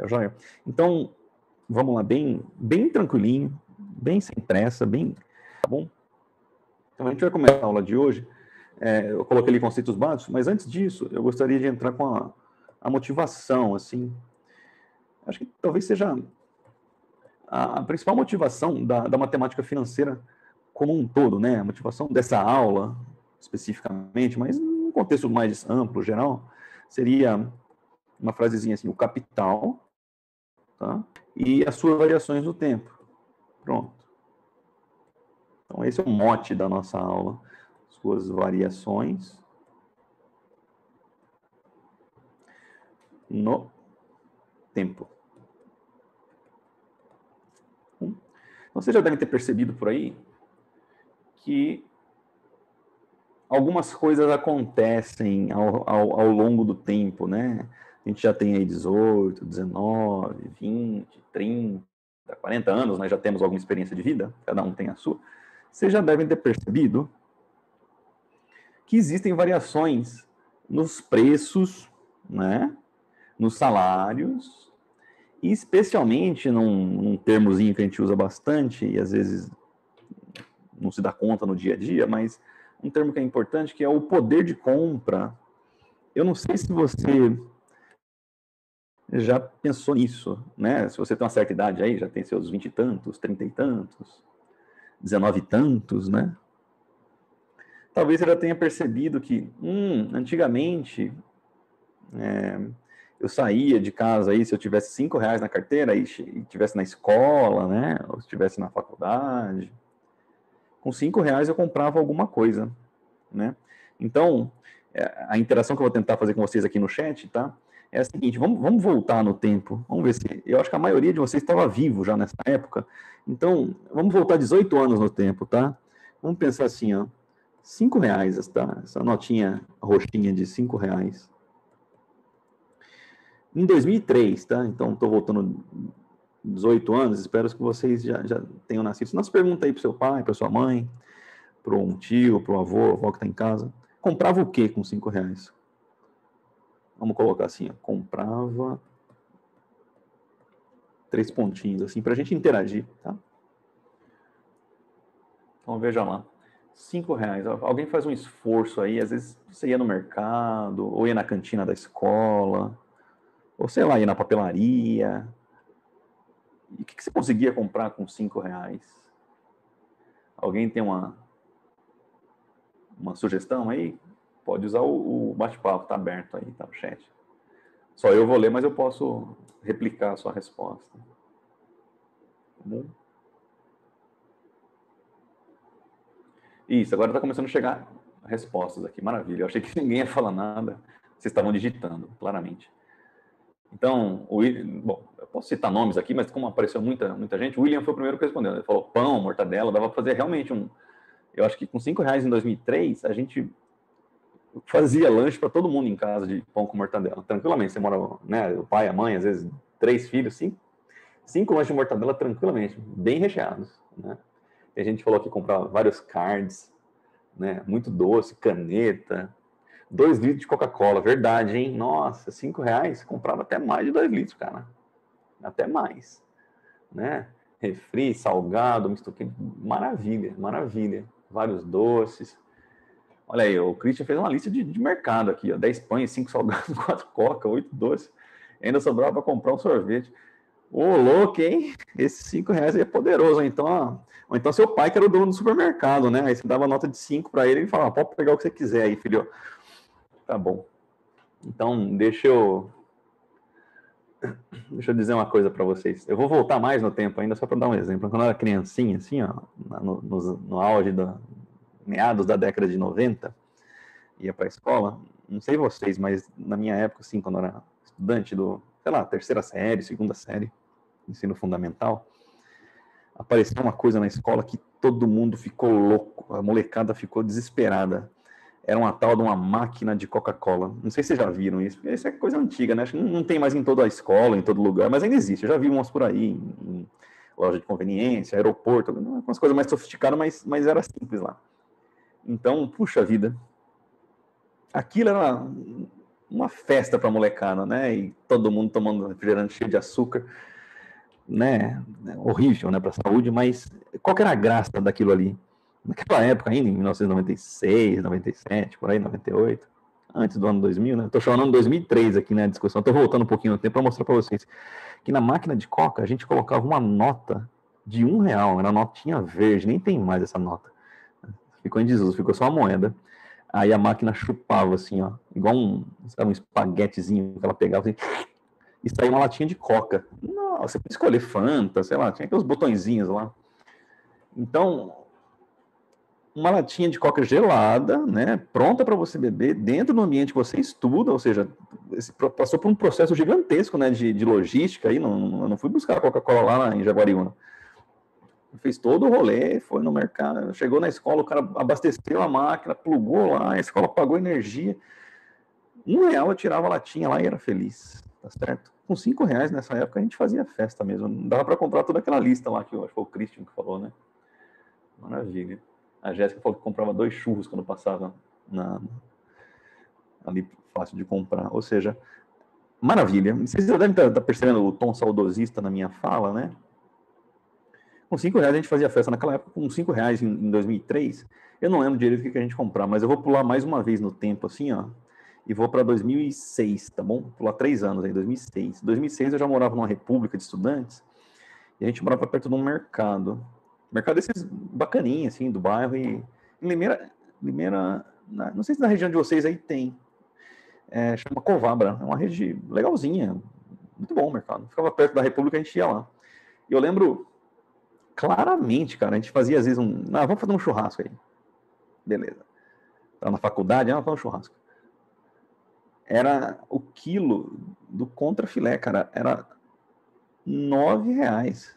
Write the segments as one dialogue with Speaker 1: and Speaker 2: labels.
Speaker 1: joia? Então, vamos lá, bem tranquilinho, bem sem pressa, tá bom? Então, a gente vai começar a aula de hoje. Eu coloquei ali conceitos básicos, mas antes disso, eu gostaria de entrar com a motivação, assim. Acho que talvez seja a principal motivação da matemática financeira como um todo, né? A motivação dessa aula, especificamente, mas num contexto mais amplo, geral, seria uma frasezinha assim, o capital, tá? E as suas variações no tempo. Pronto. Então, esse é o mote da nossa aula. Suas variações no tempo. Então, vocês já devem ter percebido por aí que algumas coisas acontecem ao longo do tempo, né? A gente já tem aí 18, 19, 20, 30, 40 anos, nós já temos alguma experiência de vida, cada um tem a sua. Vocês já devem ter percebido que existem variações nos preços, né? Nos salários, e especialmente num termozinho que a gente usa bastante, e às vezes não se dá conta no dia a dia, mas um termo que é importante, que é o poder de compra. Eu não sei se você já pensou nisso, né? Se você tem uma certa idade aí, já tem seus 20 e tantos, 30 e tantos, 19 e tantos, né? Talvez você já tenha percebido que, antigamente, eu saía de casa aí, se eu tivesse R$ 5 na carteira e estivesse na escola, né? Ou estivesse na faculdade, com R$ 5 eu comprava alguma coisa, né? Então, a interação que eu vou tentar fazer com vocês aqui no chat, tá? É a seguinte, vamos voltar no tempo. Vamos ver se... Eu acho que a maioria de vocês estava vivo já nessa época. Então, vamos voltar 18 anos no tempo, tá? Vamos pensar assim, ó. R$ 5, tá? Essa notinha roxinha de R$ 5. Em 2003, tá? Então, estou voltando 18 anos, espero que vocês já tenham nascido. Se não, se pergunta aí para o seu pai, para sua mãe, para um tio, para o avô, a avó que está em casa. Comprava o que com R$ 5? Vamos colocar assim, ó, comprava 3 pontinhos, assim, para a gente interagir, tá? Então, veja lá. R$ 5. Alguém faz um esforço aí, às vezes você ia no mercado, ou ia na cantina da escola, ou sei lá, ia na papelaria. E o que você conseguia comprar com R$ 5? Alguém tem uma sugestão aí? Pode usar o bate-papo, tá aberto aí, tá no chat. Só eu vou ler, mas eu posso replicar a sua resposta. Tá bom? Isso, agora está começando a chegar respostas aqui. Maravilha. Eu achei que ninguém ia falar nada. Vocês estavam digitando, claramente. Então, bom, eu posso citar nomes aqui, mas como apareceu muita gente, o William foi o primeiro que respondeu. Ele falou pão, mortadela, dava para fazer realmente Eu acho que com R$ 5 em 2003, a gente fazia lanche para todo mundo em casa de pão com mortadela. Tranquilamente, você mora, né, o pai, a mãe, às vezes 3 filhos, 5 lanches de mortadela tranquilamente, bem recheados, né? E a gente falou que comprava vários cards, né? Muito doce, caneta, 2 litros de Coca-Cola, verdade, hein? Nossa, R$ 5, comprava até mais de 2 litros, cara. Até mais, né? Refri, salgado, misto quente, maravilha, maravilha. Vários doces. Olha aí, o Christian fez uma lista de mercado aqui, ó. 10 pães, 5 salgados, 4 coca, 8 doces. Ainda sobrava para comprar um sorvete. Ô, louco, hein? Esses R$ 5 aí é poderoso. Então, ou então seu pai que era o dono do supermercado, né? Aí você dava nota de 5 para ele e falava, pode pegar o que você quiser aí, filho. Tá bom. Então, deixa eu dizer uma coisa para vocês. Eu vou voltar mais no tempo ainda, só para dar um exemplo. Quando eu era criancinha, assim, ó, no auge meados da década de 90, ia para a escola, não sei vocês, mas na minha época, assim, quando eu era estudante sei lá, terceira série, segunda série, ensino fundamental, apareceu uma coisa na escola que todo mundo ficou louco, a molecada ficou desesperada. Era uma tal de uma máquina de Coca-Cola. Não sei se vocês já viram isso, porque isso é coisa antiga, né? Acho que não tem mais em toda a escola, em todo lugar, mas ainda existe. Eu já vi umas por aí, em loja de conveniência, aeroporto, umas coisas mais sofisticadas, mas era simples lá. Então, puxa vida, aquilo era uma festa para a molecada, né? E todo mundo tomando refrigerante cheio de açúcar, né? Horrível, né, para a saúde, mas qual que era a graça daquilo ali? Naquela época ainda, em 1996, 97, por aí, 98, antes do ano 2000, né? Estou chamando 2003 aqui, né, a discussão. Estou voltando um pouquinho no tempo para mostrar para vocês que na máquina de coca a gente colocava uma nota de R$ 1, era uma notinha verde, nem tem mais essa nota. Ficou em desuso, ficou só uma moeda. Aí a máquina chupava assim, ó, igual um espaguetezinho que ela pegava assim, e saía uma latinha de coca. Nossa, você podia escolher Fanta, sei lá, tinha aqueles botõezinhos lá. Então, uma latinha de coca gelada, né, pronta para você beber, dentro do ambiente que você estuda, ou seja, passou por um processo gigantesco, né, de logística, aí não fui buscar a Coca-Cola lá em Jaguariúna. Fez todo o rolê, foi no mercado, chegou na escola, o cara abasteceu a máquina, plugou lá, a escola pagou energia. R$ 1 eu tirava a latinha lá e era feliz, tá certo? Com R$ 5 nessa época a gente fazia festa mesmo, não dava para comprar toda aquela lista lá que eu acho que foi o Christian que falou, né? Maravilha. A Jéssica falou que comprava 2 churros quando passava ali fácil de comprar, ou seja, maravilha. Vocês já devem estar percebendo o tom saudosista na minha fala, né? Com R$ 5 a gente fazia festa naquela época, com R$ 5 em 2003. Eu não lembro direito o que a gente comprava, mas eu vou pular mais uma vez no tempo, assim, ó, e vou para 2006, tá bom? Vou pular 3 anos aí, 2006. Em 2006 eu já morava numa república de estudantes, e a gente morava perto de um mercado. Mercado desses bacaninha, assim, do bairro, e em Limeira, não sei se na região de vocês aí tem, chama Covabra, é uma rede legalzinha, muito bom o mercado. Ficava perto da república, a gente ia lá. E eu lembro claramente, cara, a gente fazia às vezes vamos fazer um churrasco aí. Beleza. Tava na faculdade, vamos fazer um churrasco. Era o quilo do contrafilé, cara, era R$ 9.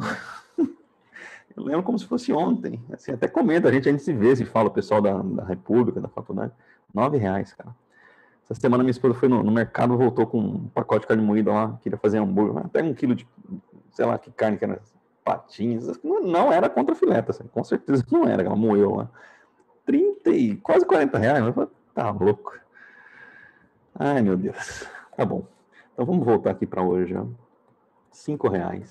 Speaker 1: Eu lembro como se fosse ontem. Assim, até comenta, a gente se vê, se fala, o pessoal da República, da faculdade. R$ 9, cara. Essa semana minha esposa foi no mercado, voltou com um pacote de carne moída lá, queria fazer hambúrguer, até 1 quilo de, sei lá, que carne que era, patinhas, não era contrafilé, assim, com certeza não era, ela moeu lá. 30 e quase R$ 40, eu falei, tá louco. Ai, meu Deus. Tá bom. Então vamos voltar aqui para hoje, ó. R$ 5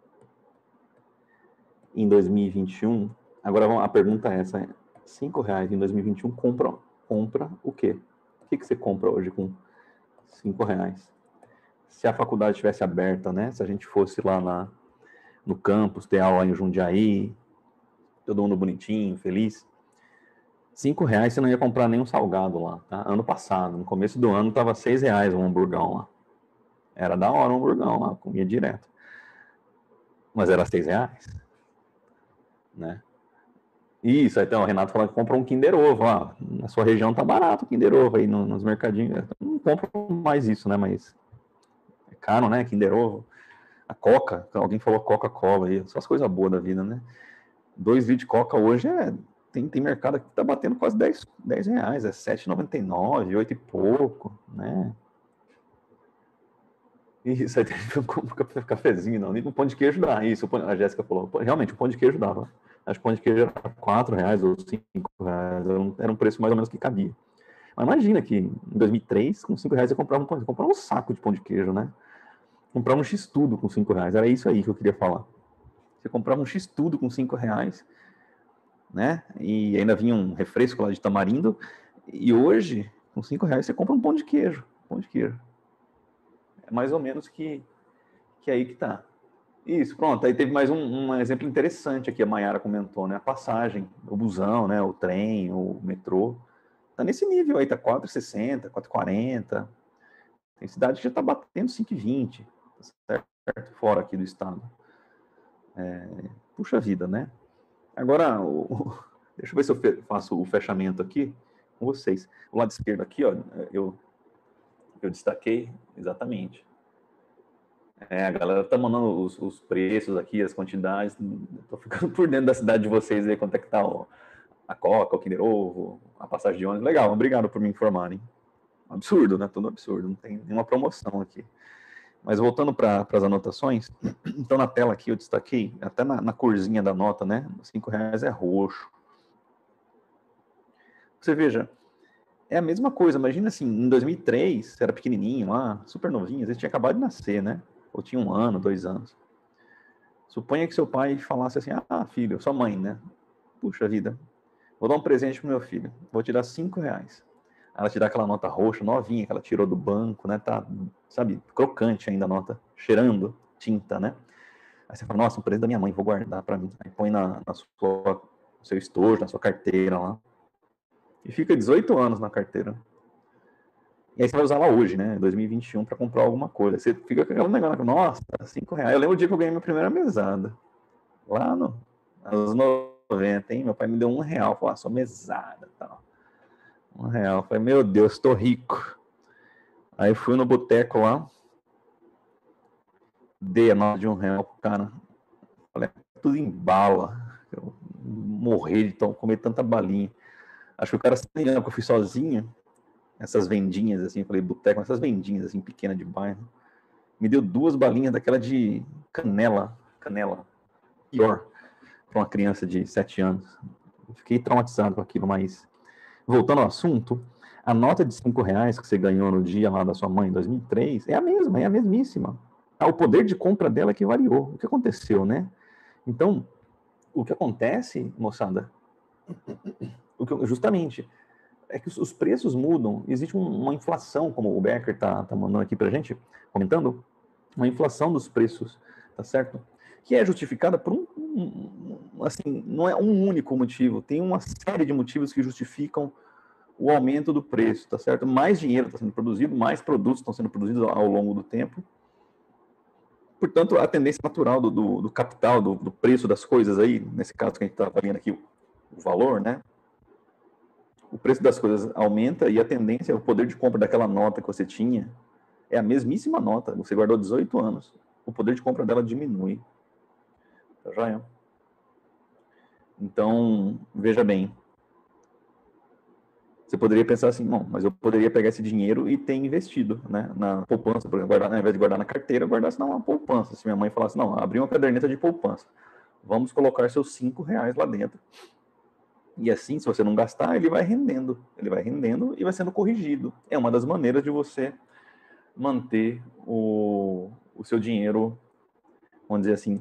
Speaker 1: em 2021. Agora a pergunta é essa: R$ 5 em 2021 compra o quê? O que você compra hoje com R$ 5? Se a faculdade estivesse aberta, né? Se a gente fosse lá no campus, ter aula em Jundiaí, todo mundo bonitinho, feliz, R$ 5 você não ia comprar nenhum salgado lá, tá? Ano passado, no começo do ano, tava R$ 6 um hamburgão lá. Era da hora um hamburgão lá, comia direto. Mas era R$ 6, né? Isso, então o Renato falou que comprou um Kinder Ovo, ó, na sua região tá barato o Kinder Ovo aí nos mercadinhos. Não compro mais isso, né? Mas é caro, né? Kinder Ovo. A Coca, alguém falou Coca-Cola aí, só as coisas boas da vida, né? 2 litros de Coca hoje tem mercado aqui que tá batendo quase R$ 10, é R$7,99, 8 e pouco, né? Isso, aí tem um cafezinho, não, nem um pão de queijo dá, isso, a Jéssica falou, realmente, o pão de queijo dava. Acho que o pão de queijo era R$ 4 ou R$ 5, era um preço mais ou menos que cabia. Mas imagina que em 2003, com R$ 5 você comprava um saco de pão de queijo, né? Comprava um X-tudo com R$ 5, era isso aí que eu queria falar. Você comprava um X-tudo com R$ 5, né? E ainda vinha um refresco lá de tamarindo, e hoje, com R$ 5 você compra um pão de queijo, É mais ou menos que aí que tá. Isso, pronto. Aí teve mais um exemplo interessante aqui, a Mayara comentou, né? A passagem, o busão, né? O trem, o metrô. Tá nesse nível aí, tá 4,60, 4,40. Tem cidade que já tá batendo 5,20, tá certo? Fora aqui do estado. Puxa vida, né? Agora, deixa eu ver se eu faço o fechamento aqui com vocês. O lado esquerdo aqui, ó, eu destaquei exatamente. A galera tá mandando os preços aqui, as quantidades. Tô ficando por dentro da cidade de vocês aí, quanto é que tá a Coca, o Kinder Ovo, a passagem de ônibus. Legal, obrigado por me informarem. Absurdo, né? Tudo absurdo, não tem nenhuma promoção aqui. Mas voltando para as anotações, então na tela aqui eu destaquei, até na corzinha da nota, né? R$ 5 é roxo. Você veja, É a mesma coisa, imagina assim, em 2003, você era pequenininho lá, super novinho, às vezes tinha acabado de nascer, né? Ou tinha 1 ano, 2 anos. Suponha que seu pai falasse assim, ah, filho, sua mãe, né? Puxa vida, vou dar um presente pro meu filho, vou te dar R$ 5. Ela te dá aquela nota roxa, novinha, que ela tirou do banco, né? Tá, sabe, crocante ainda a nota, cheirando tinta, né? Aí você fala, nossa, um presente da minha mãe, vou guardar pra mim. Aí põe no seu estojo, na sua carteira lá. E fica 18 anos na carteira. E aí você vai usar ela hoje, né? 2021, para comprar alguma coisa. Você fica com aquele negócio, nossa, R$ 5. Eu lembro o dia que eu ganhei minha primeira mesada. Lá nos anos 90, hein? Meu pai me deu R$ 1. Falou, sua mesada tal. R$ 1. Falei, meu Deus, estou rico. Aí fui no boteco lá, dei a nota de R$ 1 pro cara. Falei, tudo em bala. Eu morri de comer tanta balinha. Acho que o cara se engana, porque eu fui sozinho. Essas vendinhas, assim, eu falei, boteco, essas vendinhas, assim, pequenas de bairro. Me deu 2 balinhas daquela de canela. Canela. Pior. Para uma criança de 7 anos. Fiquei traumatizado com aquilo, mas... Voltando ao assunto, a nota de R$ 5 que você ganhou no dia lá da sua mãe, em 2003, é a mesma, é a mesmíssima. O poder de compra dela que variou. O que aconteceu, né? Então, o que acontece, moçada, justamente, é que os preços mudam. Existe uma inflação, como o Becker tá mandando aqui pra gente, comentando, uma inflação dos preços, tá certo? Que é justificada por assim, não é um único motivo, tem uma série de motivos que justificam o aumento do preço, tá certo? Mais dinheiro está sendo produzido, mais produtos estão sendo produzidos ao longo do tempo. Portanto, a tendência natural do capital, do preço das coisas aí, nesse caso que a gente está vendo aqui, o valor, né? O preço das coisas aumenta e a tendência, o poder de compra daquela nota que você tinha, é a mesmíssima nota, você guardou 18 anos, o poder de compra dela diminui. Tá joia? Então, veja bem, você poderia pensar assim, bom, mas eu poderia pegar esse dinheiro e ter investido, né, na poupança, por exemplo, guardar, ao invés de guardar na carteira, eu guardasse numa poupança. Se minha mãe falasse, não, abri uma caderneta de poupança, vamos colocar seus R$ 5 lá dentro. E assim, se você não gastar, ele vai rendendo e vai sendo corrigido. É uma das maneiras de você manter o seu dinheiro, vamos dizer assim,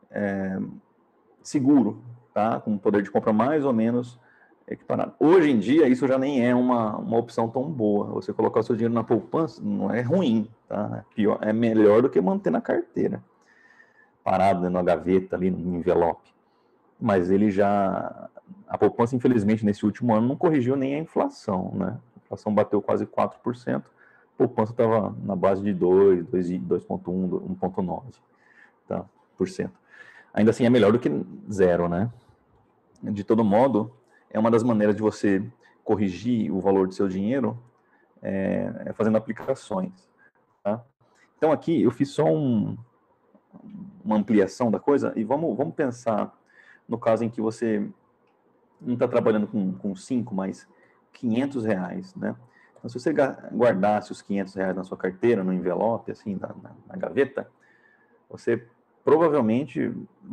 Speaker 1: seguro, tá? Com um poder de compra mais ou menos equiparado. Hoje em dia, isso já nem é uma opção tão boa. Você colocar o seu dinheiro na poupança não é ruim, tá? É melhor do que manter na carteira, parado dentro da gaveta, ali no envelope. Mas ele já... A poupança, infelizmente, nesse último ano não corrigiu nem a inflação, né? A inflação bateu quase 4%. A poupança estava na base de 2,1, 1,9, tá? Por cento. Ainda assim é melhor do que zero, né? De todo modo, é uma das maneiras de você corrigir o valor do seu dinheiro fazendo aplicações. Tá? Então aqui eu fiz só uma ampliação da coisa e vamos pensar no caso em que você não está trabalhando com 5, mas R$ 500, né? Então, se você guardasse os R$ 500 na sua carteira, no envelope, assim, na gaveta, você provavelmente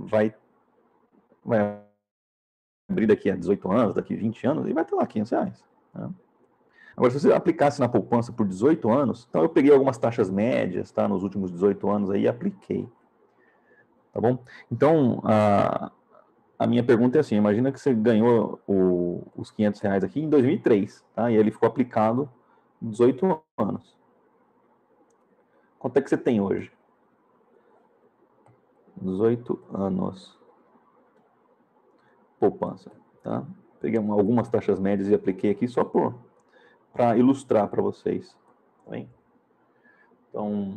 Speaker 1: vai abrir daqui a 18 anos, daqui a 20 anos, e vai ter lá R$ 500. Né? Agora, se você aplicasse na poupança por 18 anos, então eu peguei algumas taxas médias, tá, nos últimos 18 anos aí e apliquei. Tá bom? Então, a minha pergunta é assim, imagina que você ganhou os R$ 500 aqui em 2003, tá? E ele ficou aplicado 18 anos. Quanto é que você tem hoje? 18 anos. Poupança, tá? Peguei algumas taxas médias e apliquei aqui só para ilustrar para vocês. Tá bem? Então,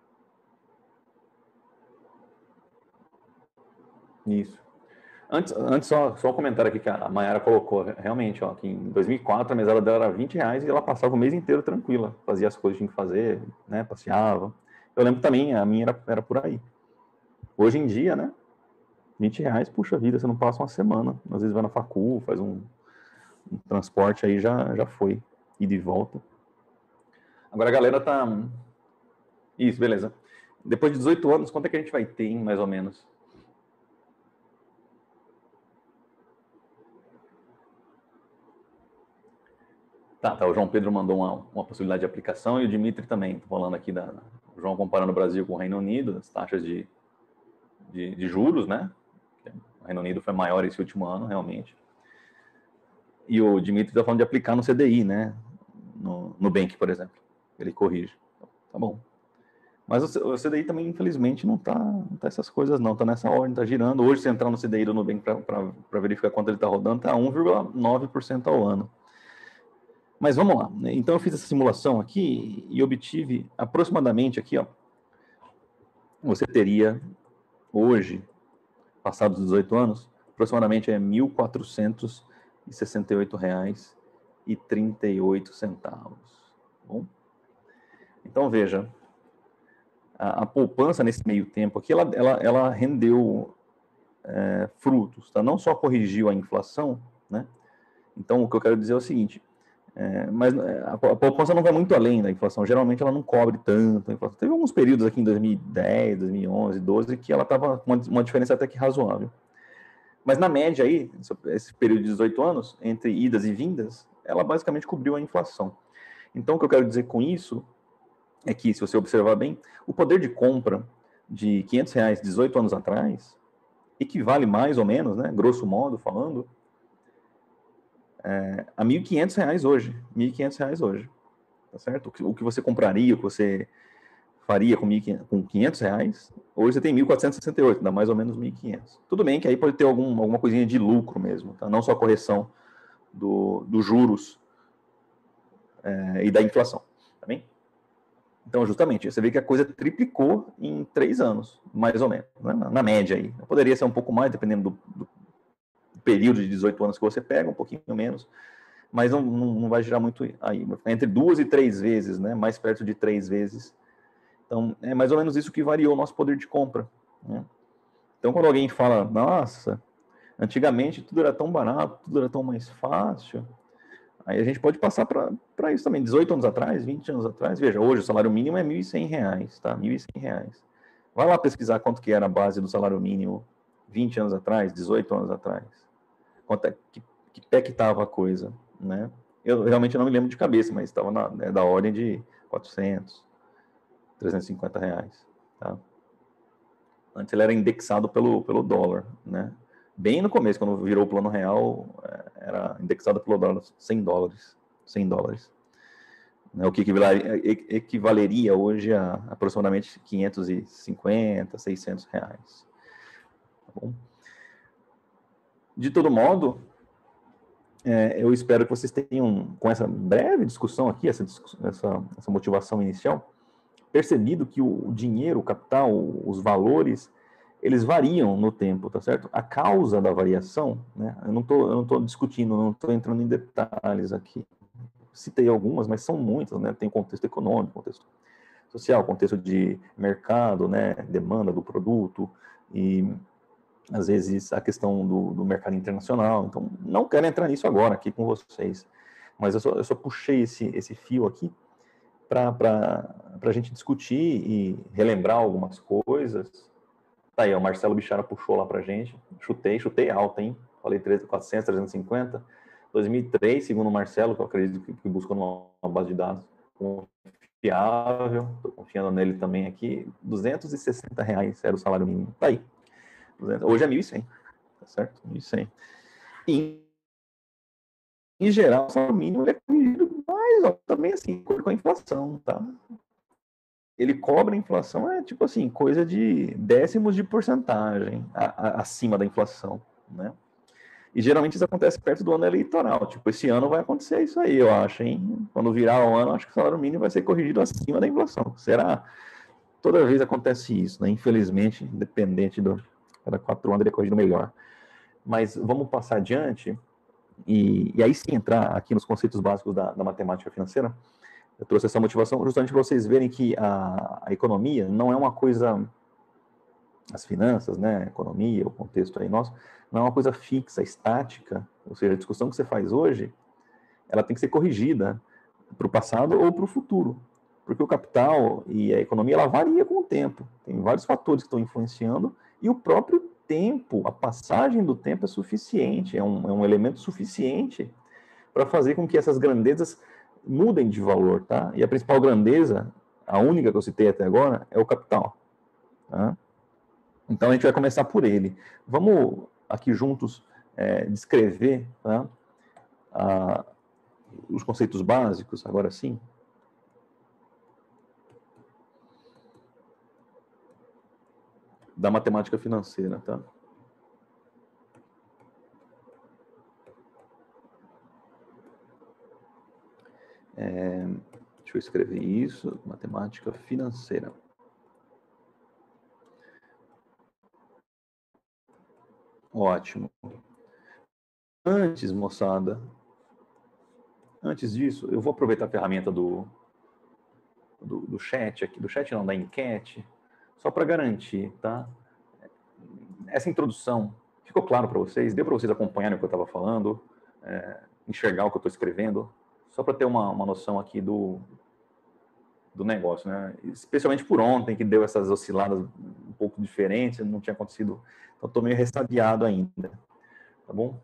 Speaker 1: isso. Antes só um comentário aqui que a Mayara colocou, realmente, ó, que em 2004 a mesada dela era R$ 20 e ela passava o mês inteiro tranquila, fazia as coisas que tinha que fazer, né, passeava. Eu lembro também, a minha era por aí. Hoje em dia, né, R$ 20, puxa vida, você não passa uma semana, às vezes vai na facul, faz um transporte aí, já foi, e de volta. Agora a galera tá... Isso, beleza. Depois de 18 anos, quanto é que a gente vai ter, hein, mais ou menos? Tá. O João Pedro mandou uma possibilidade de aplicação e o Dimitri também. Estou falando aqui o João comparando o Brasil com o Reino Unido, as taxas de juros, né? O Reino Unido foi maior esse último ano, realmente. E o Dimitri está falando de aplicar no CDI, né? No Nubank, por exemplo. Ele corrige. Tá bom. Mas o CDI também, infelizmente, não tá essas coisas, não. Tá nessa ordem, tá girando. Hoje, se entrar no CDI do Nubank para verificar quanto ele está rodando, tá 1,9% ao ano. Mas vamos lá. Então, eu fiz essa simulação aqui e obtive aproximadamente aqui, ó. Você teria, hoje, passados os 18 anos, aproximadamente R$ 1.468,38. Bom? Então, veja, a poupança nesse meio tempo aqui, ela rendeu frutos, tá? Não só corrigiu a inflação, né? Então, o que eu quero dizer é o seguinte, mas a poupança não vai muito além da inflação, geralmente ela não cobre tanto a inflação. Teve alguns períodos aqui em 2010, 2011, 2012, que ela estava com uma diferença até que razoável. Mas na média aí, esse período de 18 anos, entre idas e vindas, ela basicamente cobriu a inflação. Então, o que eu quero dizer com isso é que, se você observar bem, o poder de compra de R$500 18 anos atrás equivale mais ou menos, né, grosso modo falando, a R$1.500 hoje. R$1.500 hoje. Tá certo? O que você compraria, o que você faria com R$500, hoje você tem 1.468, dá mais ou menos 1.500. Tudo bem que aí pode ter alguma coisinha de lucro mesmo, tá? Não só a correção dos juros e da inflação, tá bem? Então, justamente, você vê que a coisa triplicou em 3 anos, mais ou menos, né? Na média aí. Poderia ser um pouco mais, dependendo do período de 18 anos que você pega, um pouquinho menos, mas não vai girar muito aí. Vai ficar entre 2 e 3 vezes, né? Mais perto de 3 vezes. Então, é mais ou menos isso que variou o nosso poder de compra, né? Então, quando alguém fala, nossa, antigamente tudo era tão barato, tudo era tão mais fácil, aí a gente pode passar para isso também. 18 anos atrás, 20 anos atrás, veja, hoje o salário mínimo é R$1.100, tá? R$1.100. Vai lá pesquisar quanto que era a base do salário mínimo 20 anos atrás, 18 anos atrás. Que pé que estava a coisa, né? Eu realmente não me lembro de cabeça, mas estava da ordem de 400, R$350, tá? Antes ele era indexado pelo dólar, né? Bem no começo, quando virou o plano real, era indexado pelo dólar, $100, né? O que equivaleria hoje a aproximadamente R$550, R$600. Tá bom? De todo modo, eu espero que vocês tenham, com essa breve discussão aqui, essa motivação inicial, percebido que o dinheiro, o capital, os valores, eles variam no tempo, tá certo? A causa da variação, né? Eu não tô discutindo, não estou entrando em detalhes aqui. Citei algumas, mas são muitas, né? Tem contexto econômico, contexto social, contexto de mercado, né? Demanda do produto e às vezes a questão do mercado internacional. Então, não quero entrar nisso agora aqui com vocês, mas eu só puxei esse fio aqui para a gente discutir e relembrar algumas coisas. Tá aí, o Marcelo Bichara puxou lá para a gente. Chutei alto, hein? Falei 400, 350. 2003, segundo o Marcelo, que eu acredito que buscou numa base de dados confiável, estou confiando nele também aqui, R$260 era o salário mínimo. Tá aí. Hoje é 1.100, tá certo? 1.100. E, em geral, o salário mínimo é corrigido mais, ó, também assim, com a inflação, tá? Ele cobra a inflação, tipo assim, coisa de décimos de porcentagem acima da inflação, né? E geralmente isso acontece perto do ano eleitoral. Tipo, esse ano vai acontecer isso aí, eu acho, hein? Quando virar o ano, acho que o salário mínimo vai ser corrigido acima da inflação. Será? Toda vez acontece isso, né? Infelizmente, independente cada 4 anos ele é corrigido melhor. Mas vamos passar adiante e aí sim entrar aqui nos conceitos básicos da matemática financeira. Eu trouxe essa motivação justamente para vocês verem que a economia não é uma coisa, as finanças, né, a economia, o contexto aí nosso, não é uma coisa fixa, estática, ou seja, a discussão que você faz hoje, ela tem que ser corrigida para o passado ou para o futuro, porque o capital e a economia, ela varia com o tempo, tem vários fatores que estão influenciando, e o próprio tempo, a passagem do tempo é suficiente, é um elemento suficiente para fazer com que essas grandezas mudem de valor, tá? E a principal grandeza, a única que eu citei até agora, é o capital. Tá? Então a gente vai começar por ele. Vamos aqui juntos descrever, tá? Os conceitos básicos, agora sim. Da matemática financeira, tá? Deixa eu escrever isso, matemática financeira. Ótimo. Antes, moçada, antes disso, eu vou aproveitar a ferramenta do chat aqui, do chat não, da enquete, só para garantir, tá? Essa introdução ficou claro para vocês? Deu para vocês acompanharem o que eu estava falando? Enxergar o que eu estou escrevendo? Só para ter uma noção aqui do negócio, né? Especialmente por ontem, que deu essas osciladas um pouco diferentes, não tinha acontecido, então estou meio ressabiado ainda, tá bom?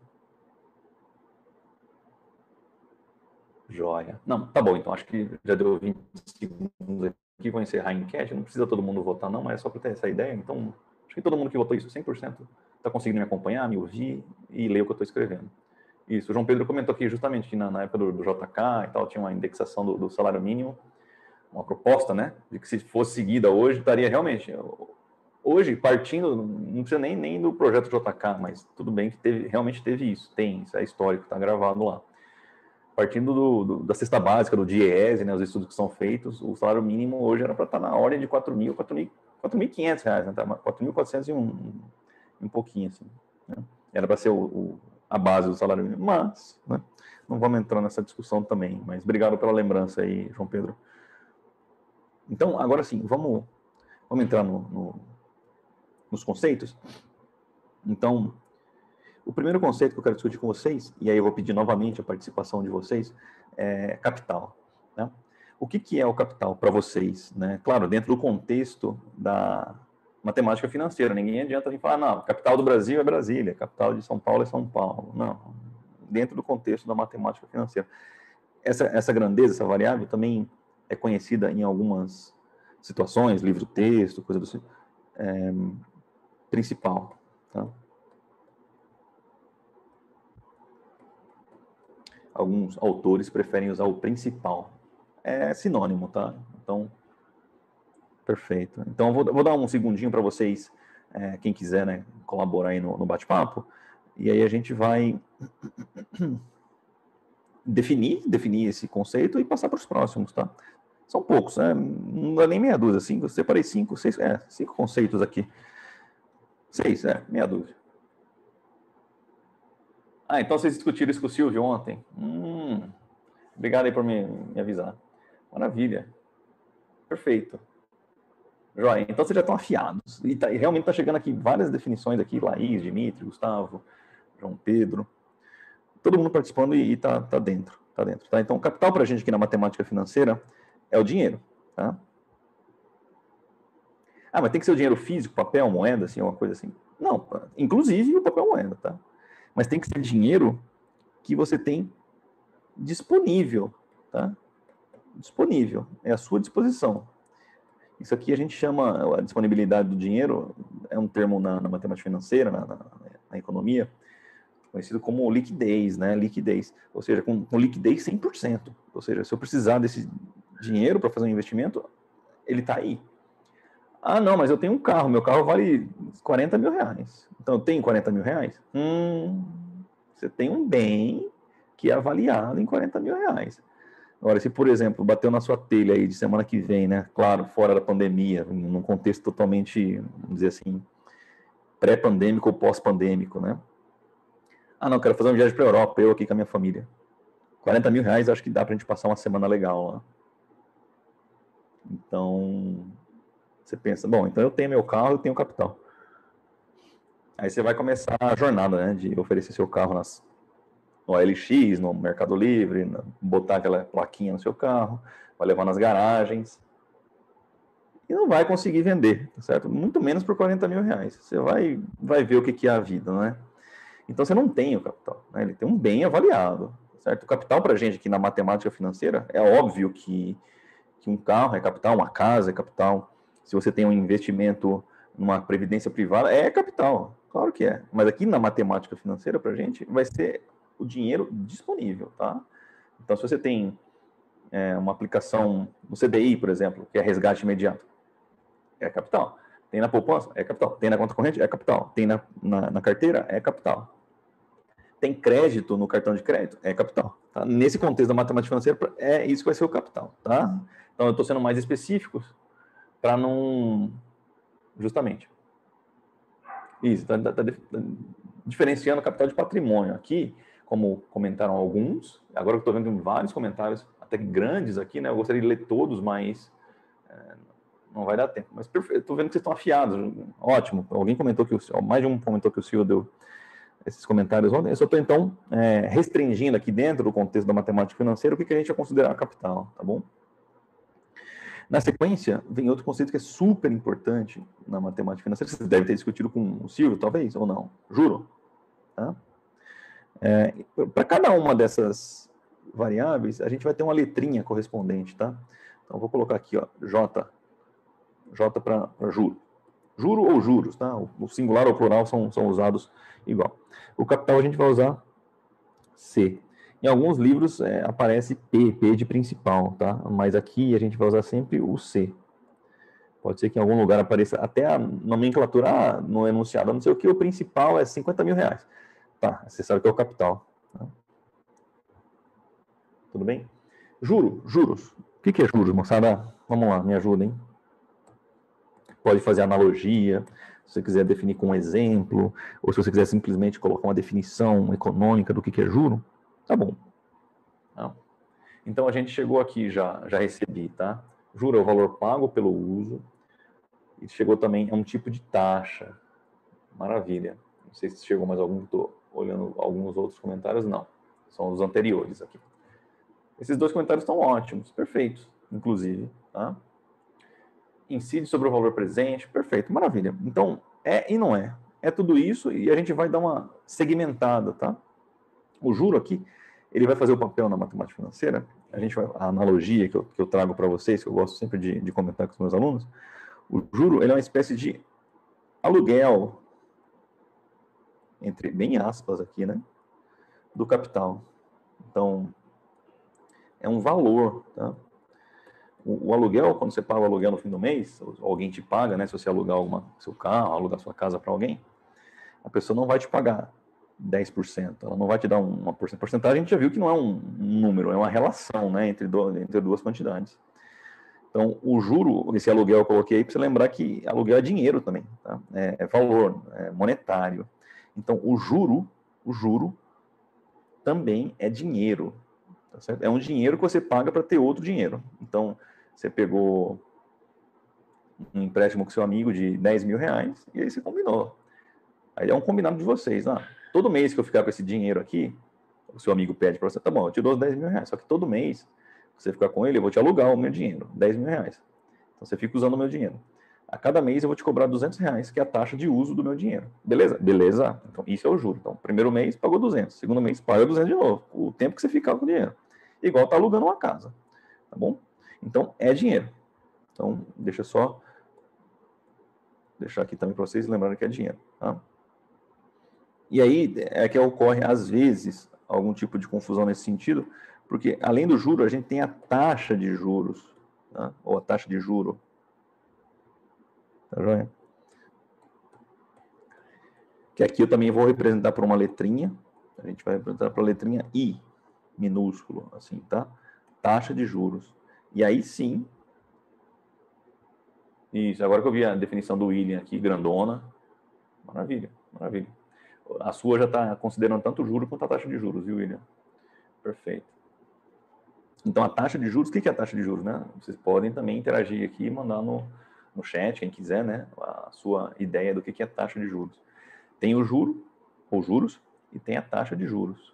Speaker 1: Joia. Não, tá bom, então acho que já deu 20 segundos aqui, vou encerrar a enquete, não precisa todo mundo votar não, mas é só para ter essa ideia, então acho que todo mundo que votou isso, 100%, está conseguindo me acompanhar, me ouvir e ler o que eu estou escrevendo. Isso, o João Pedro comentou aqui justamente que na época do JK e tal, tinha uma indexação do salário mínimo, uma proposta, né, de que se fosse seguida hoje, estaria realmente, hoje, partindo, não precisa nem do projeto JK, mas tudo bem que realmente teve isso, isso é histórico, está gravado lá. Partindo da cesta básica, do DIEESE, né, os estudos que são feitos, o salário mínimo hoje era para estar na ordem de R$4.500, né, tá? 4.400 e um pouquinho, assim, né? Era para ser a base do salário mínimo, mas, né, não vamos entrar nessa discussão também, mas obrigado pela lembrança aí, João Pedro. Então, agora sim, vamos entrar nos conceitos. Então, o primeiro conceito que eu quero discutir com vocês, e aí eu vou pedir novamente a participação de vocês, é capital. Né? O que é o capital para vocês? Né? Claro, dentro do contexto da matemática financeira. Ninguém adianta vir falar, não, capital do Brasil é Brasília, capital de São Paulo é São Paulo. Não, dentro do contexto da matemática financeira. Essa grandeza, essa variável, também é conhecida em algumas situações, livro-texto, coisa do tipo, principal. Tá? Alguns autores preferem usar o principal. É sinônimo, tá? Então, perfeito. Então, vou dar um segundinho para vocês, quem quiser, né, colaborar aí no bate-papo, e aí a gente vai definir esse conceito e passar para os próximos, tá? São poucos, né? Não dá nem meia dúzia, assim, eu separei 5 conceitos aqui. 6, meia dúzia. Ah, então vocês discutiram isso com o Silvio ontem? Obrigado aí por me avisar. Maravilha. Perfeito. Joia. Então vocês já estão afiados. E realmente está chegando aqui várias definições aqui, Laís, Dimitri, Gustavo, João Pedro. Todo mundo participando e está dentro. Tá dentro, tá? Então, o capital para a gente aqui na matemática financeira é o dinheiro. Tá? Ah, mas tem que ser o dinheiro físico, papel, moeda, assim, uma coisa assim. Não, inclusive o papel moeda, tá? Mas tem que ser dinheiro que você tem disponível, tá? Disponível, é à sua disposição. Isso aqui a gente chama, a disponibilidade do dinheiro, é um termo na matemática financeira, na economia, conhecido como liquidez, né? Liquidez, ou seja, com liquidez 100%. Ou seja, se eu precisar desse dinheiro para fazer um investimento, ele está aí. Ah, não, mas eu tenho um carro, meu carro vale 40 mil reais. Então eu tenho 40 mil reais? Você tem um bem que é avaliado em 40 mil reais. Agora, se, por exemplo, bateu na sua telha aí de semana que vem, né? Claro, fora da pandemia, num contexto totalmente, vamos dizer assim, pré-pandêmico ou pós-pandêmico, né? Ah, não, quero fazer uma viagem para a Europa, eu aqui com a minha família. 40 mil reais, acho que dá para a gente passar uma semana legal lá. Então, você pensa, bom, então eu tenho meu carro, eu tenho capital. Aí você vai começar a jornada, né, de oferecer seu carro no OLX, no Mercado Livre, botar aquela plaquinha no seu carro, vai levar nas garagens e não vai conseguir vender, tá certo? Muito menos por 40 mil reais. Você vai ver o que é a vida, né? Então você não tem o capital, né? Ele tem um bem avaliado, tá certo? O capital para a gente aqui na matemática financeira, é óbvio que um carro é capital, uma casa é capital. Se você tem um investimento numa previdência privada, é capital, claro que é. Mas aqui na matemática financeira, para a gente, vai ser o dinheiro disponível, tá? Então, se você tem uma aplicação no CDI, por exemplo, que é resgate imediato, é capital. Tem na poupança, é capital. Tem na conta corrente, é capital. Tem na carteira, é capital. Tem crédito no cartão de crédito, é capital. Tá? Nesse contexto da matemática financeira, é isso que vai ser o capital, tá? Então, eu estou sendo mais específico para não... Justamente. Isso, tá diferenciando o capital de patrimônio. Aqui, como comentaram alguns, agora eu estou vendo vários comentários, até grandes aqui, né? Eu gostaria de ler todos, mas não vai dar tempo. Mas estou vendo que vocês estão afiados. Ótimo. Alguém comentou que mais de um comentou que o Silvio deu esses comentários ontem. Eu só estou, então, restringindo aqui dentro do contexto da matemática financeira o que a gente vai considerar capital, tá bom? Na sequência, vem outro conceito que é super importante na matemática financeira. Vocês devem ter discutido com o Silvio, talvez, ou não. Juro. Tá? Para cada uma dessas variáveis, a gente vai ter uma letrinha correspondente, tá? Então, eu vou colocar aqui, ó, J para juro. Juro ou juros, tá? O singular ou o plural são usados igual. O capital a gente vai usar C. Em alguns livros aparece P de principal, tá? Mas aqui a gente vai usar sempre o C. Pode ser que em algum lugar apareça até a nomenclatura no enunciado, não sei o que, o principal é 50 mil reais. Tá, você sabe que é o capital. Tá? Tudo bem? Juros. O que é juros, moçada? Vamos lá, me ajudem. Pode fazer analogia, se você quiser definir com um exemplo, ou se você quiser simplesmente colocar uma definição econômica do que é juro, tá bom. Tá? Então, a gente chegou aqui, já recebi, tá? Juro é o valor pago pelo uso, e chegou também a um tipo de taxa. Maravilha. Não sei se chegou mais algum, estou olhando alguns outros comentários, não. São os anteriores aqui. Esses dois comentários estão ótimos, perfeitos, inclusive, tá? Incide sobre o valor presente, perfeito, maravilha. Então, é e não é. É tudo isso e a gente vai dar uma segmentada, tá? O juro aqui, ele vai fazer o papel na matemática financeira. A analogia que eu trago para vocês, que eu gosto sempre de comentar com os meus alunos, o juro, ele é uma espécie de aluguel, entre bem aspas aqui, né? Do capital. Então, é um valor, tá? O aluguel, quando você paga o aluguel no fim do mês, alguém te paga, né? Se você alugar seu carro, alugar sua casa para alguém, a pessoa não vai te pagar 10%, ela não vai te dar uma porcentagem. A gente já viu que não é um número, é uma relação, né? Entre duas quantidades. Então, o juro, esse aluguel eu coloquei para você lembrar que aluguel é dinheiro também, tá? É valor, é monetário. Então, o juro também é dinheiro. Tá certo? É um dinheiro que você paga para ter outro dinheiro. Então, você pegou um empréstimo com seu amigo de 10 mil reais e aí você combinou. Aí é um combinado de vocês. Todo mês que eu ficar com esse dinheiro aqui, o seu amigo pede para você, tá bom, eu te dou os 10 mil reais. Só que todo mês, você ficar com ele, eu vou te alugar o meu dinheiro, 10 mil reais. Então, você fica usando o meu dinheiro. A cada mês eu vou te cobrar 200 reais, que é a taxa de uso do meu dinheiro. Beleza? Beleza. Então, isso é o juro. Então, primeiro mês pagou 200, segundo mês paga 200 de novo, o tempo que você ficar com o dinheiro. Igual tá alugando uma casa, tá bom? Então, é dinheiro. Então, deixa só deixar aqui também para vocês lembrarem que é dinheiro, tá? E aí é que ocorre, às vezes, algum tipo de confusão nesse sentido, porque além do juro, a gente tem a taxa de juros, tá? Ou a taxa de juro. Tá joia? Que aqui eu também vou representar por uma letrinha. A gente vai representar por a letrinha I, minúsculo, assim, tá? Taxa de juros. E aí sim... Isso, agora que eu vi a definição do William aqui, grandona. Maravilha, maravilha. A sua já está considerando tanto o juro quanto a taxa de juros, viu, William? Perfeito. Então, a taxa de juros, o que é a taxa de juros, né? Vocês podem também interagir aqui e mandar no chat, quem quiser, né? A sua ideia do que é taxa de juros. Tem o juro, ou juros, e tem a taxa de juros.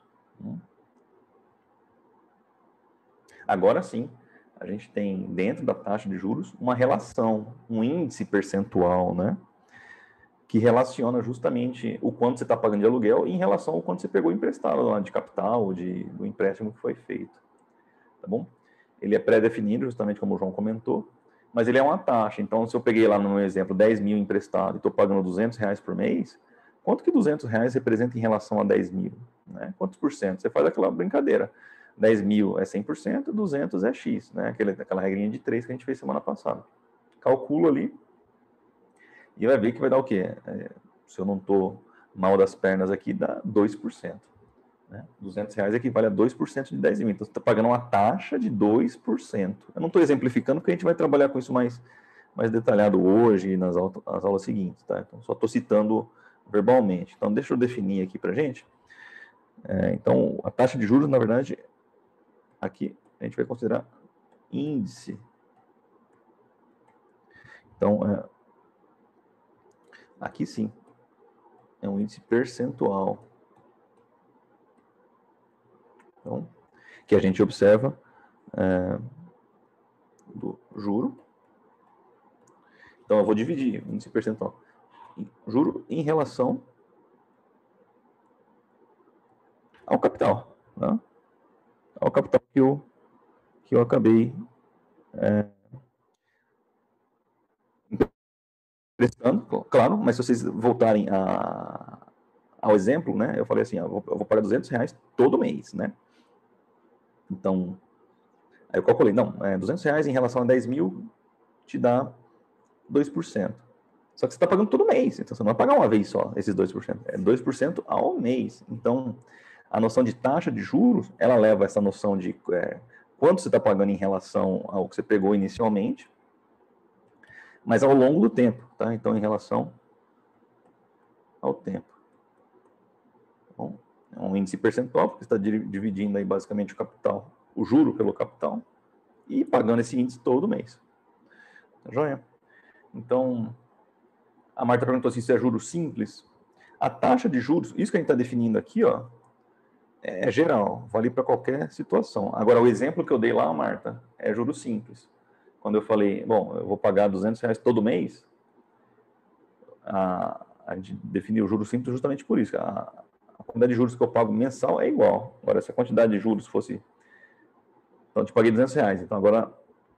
Speaker 1: Agora sim, a gente tem dentro da taxa de juros uma relação, um índice percentual, né? que relaciona justamente o quanto você está pagando de aluguel em relação ao quanto você pegou emprestado lá de capital, do empréstimo que foi feito. Tá bom? Ele é pré-definido, justamente como o João comentou, mas ele é uma taxa. Então, se eu peguei lá no meu exemplo 10 mil emprestado e estou pagando R$200 por mês, quanto que R$200 representa em relação a 10 mil? Né? Quantos por cento? Você faz aquela brincadeira. 10 mil é 100%, 200 é X, né? Aquela regrinha de 3 que a gente fez semana passada. Calculo ali e vai ver que vai dar o quê? Se eu não estou mal das pernas aqui, dá 2%. Né? R$200 equivale a 2% de 10 mil. Então, você está pagando uma taxa de 2%. Eu não estou exemplificando, porque a gente vai trabalhar com isso mais detalhado hoje e nas aulas seguintes. Tá? Então, só estou citando verbalmente. Então, deixa eu definir aqui para a gente. Então, a taxa de juros, na verdade, aqui a gente vai considerar índice. Então, aqui sim, é um índice percentual. Então, que a gente observa do juro. Então, eu vou dividir o índice percentual. Juro em relação ao capital. Né? Ao capital que eu acabei emprestando, claro, mas se vocês voltarem ao exemplo, né, eu falei assim, eu vou pagar R$200 todo mês, né? Então, aí eu calculei, não, R$200 em relação a 10 mil te dá 2%. Só que você está pagando todo mês, então você não vai pagar uma vez só esses 2%, é 2% ao mês. Então, a noção de taxa de juros, ela leva essa noção de quanto você está pagando em relação ao que você pegou inicialmente, mas ao longo do tempo, tá? Então, em relação ao tempo. Bom, é um índice percentual, porque você está dividindo aí basicamente o capital, o juro pelo capital, e pagando esse índice todo mês. Tá joia? Então, a Marta perguntou assim, se é juros simples. A taxa de juros, isso que a gente está definindo aqui, ó, é geral, vale para qualquer situação. Agora, o exemplo que eu dei lá, Marta, é juros simples. Quando eu falei, bom, eu vou pagar R$200 todo mês, a gente definiu o juros simples justamente por isso. A quantidade de juros que eu pago mensal é igual. Agora, se a quantidade de juros fosse... Então, eu te paguei R$200. Então, agora,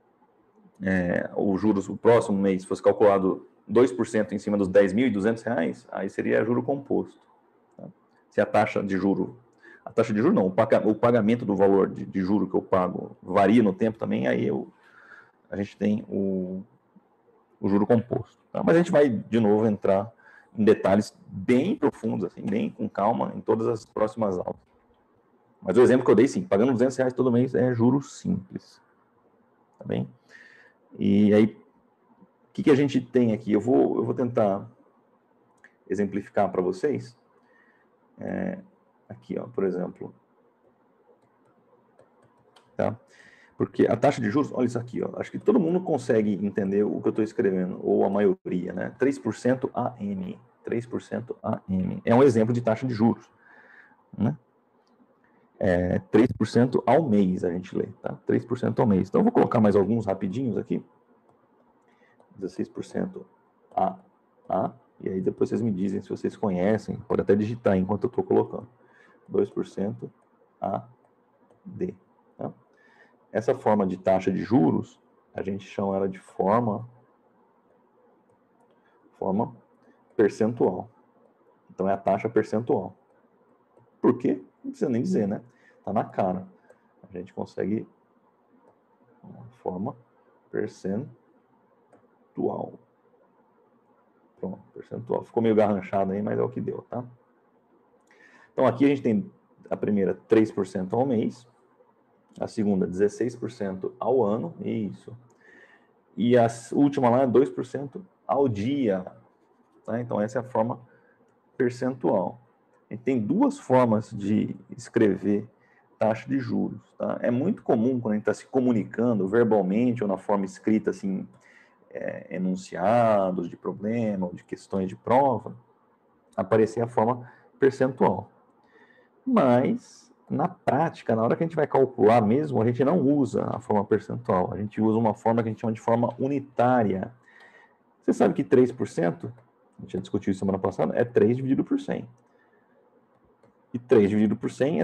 Speaker 1: o juros, o próximo mês, fosse calculado 2% em cima dos R$10.200, aí seria juro composto. Tá? Se a taxa de juro... A taxa de juro não, o pagamento do valor de juro que eu pago varia no tempo também, aí a gente tem o juro composto. Tá? Mas a gente vai, de novo, entrar em detalhes bem profundos, assim, bem com calma, em todas as próximas aulas. Mas o exemplo que eu dei, sim, pagando R$200 todo mês é juros simples. Tá bem? E aí, o que a gente tem aqui? Eu vou tentar exemplificar para vocês. Aqui, ó, por exemplo. Tá? Porque a taxa de juros, olha isso aqui, ó, acho que todo mundo consegue entender o que eu estou escrevendo, ou a maioria, né? 3% AM. 3% AM. É um exemplo de taxa de juros. Né? 3% ao mês a gente lê, tá? 3% ao mês. Então, eu vou colocar mais alguns rapidinhos aqui. 16% A, e aí depois vocês me dizem se vocês conhecem, pode até digitar enquanto eu estou colocando. 2% AD. Tá? Essa forma de taxa de juros, a gente chama ela de forma percentual. Então, é a taxa percentual. Por quê? Não precisa nem dizer, né? Tá na cara. A gente consegue uma forma percentual. Pronto, percentual. Ficou meio garranchado aí, mas é o que deu, tá? Então, aqui a gente tem a primeira 3% ao mês, a segunda 16% ao ano, isso. E a última lá é 2% ao dia. Tá? Então, essa é a forma percentual. A gente tem duas formas de escrever taxa de juros. Tá? É muito comum quando a gente está se comunicando verbalmente ou na forma escrita, assim, enunciados de problema ou de questões de prova, aparecer a forma percentual. Mas, na prática, na hora que a gente vai calcular mesmo, a gente não usa a forma percentual. A gente usa uma forma que a gente chama de forma unitária. Você sabe que 3% a gente já discutiu isso semana passada, é 3 dividido por 100. E 3 dividido por 100 é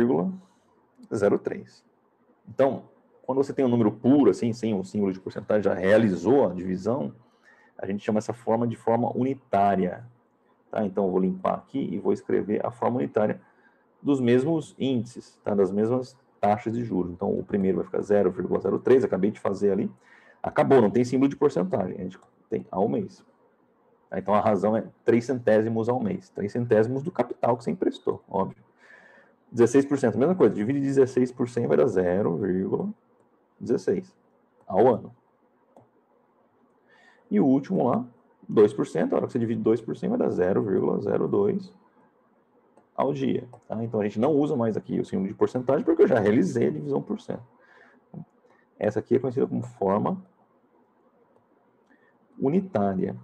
Speaker 1: 0,03. Então, quando você tem um número puro, assim, sem o símbolo de porcentagem, já realizou a divisão, a gente chama essa forma de forma unitária. Tá? Então, eu vou limpar aqui e vou escrever a forma unitária dos mesmos índices, tá? Das mesmas taxas de juros. Então, o primeiro vai ficar 0,03, acabei de fazer ali. Acabou, não tem símbolo de porcentagem, a gente tem ao mês. Então, a razão é 3 centésimos ao mês. 3 centésimos do capital que você emprestou, óbvio. 16%, mesma coisa, divide 16 por 100 vai dar 0,16 ao ano. E o último lá, 2%, a hora que você divide 2 por 100 vai dar 0,02 ao dia. Tá? Então, a gente não usa mais aqui o símbolo de porcentagem, porque eu já realizei a divisão por cento. Essa aqui é conhecida como forma unitária.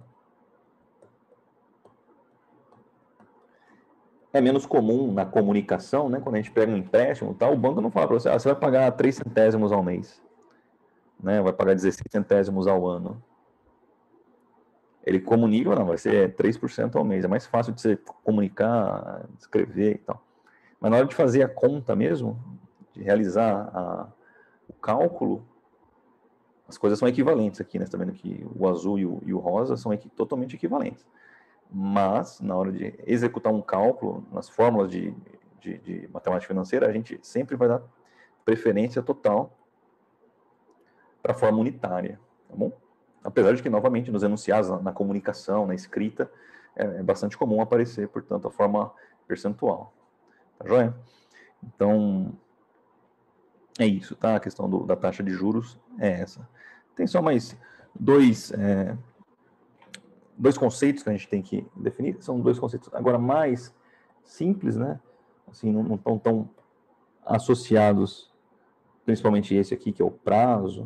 Speaker 1: É menos comum na comunicação, né? Quando a gente pega um empréstimo, tá? O banco não fala para você, você vai pagar 3 centésimos ao mês, né? Vai pagar 16 centésimos ao ano. Ele comunica, não, vai ser 3% ao mês. É mais fácil de você comunicar, escrever e tal. Mas na hora de fazer a conta mesmo, de realizar o cálculo, as coisas são equivalentes aqui, né? Você está vendo que o azul e o rosa são totalmente equivalentes. Mas, na hora de executar um cálculo, nas fórmulas de matemática financeira, a gente sempre vai dar preferência total para a forma unitária, tá bom? Apesar de que, novamente, nos enunciados, na comunicação, na escrita, é bastante comum aparecer, portanto, a forma percentual. Tá joia? Então, é isso, tá? A questão da taxa de juros é essa. Tem só mais dois conceitos que a gente tem que definir. São dois conceitos agora mais simples, né? Assim, não estão tão associados, principalmente esse aqui, que é o prazo.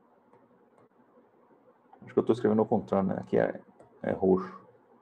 Speaker 1: Acho que eu estou escrevendo ao contrário, né? Aqui é roxo.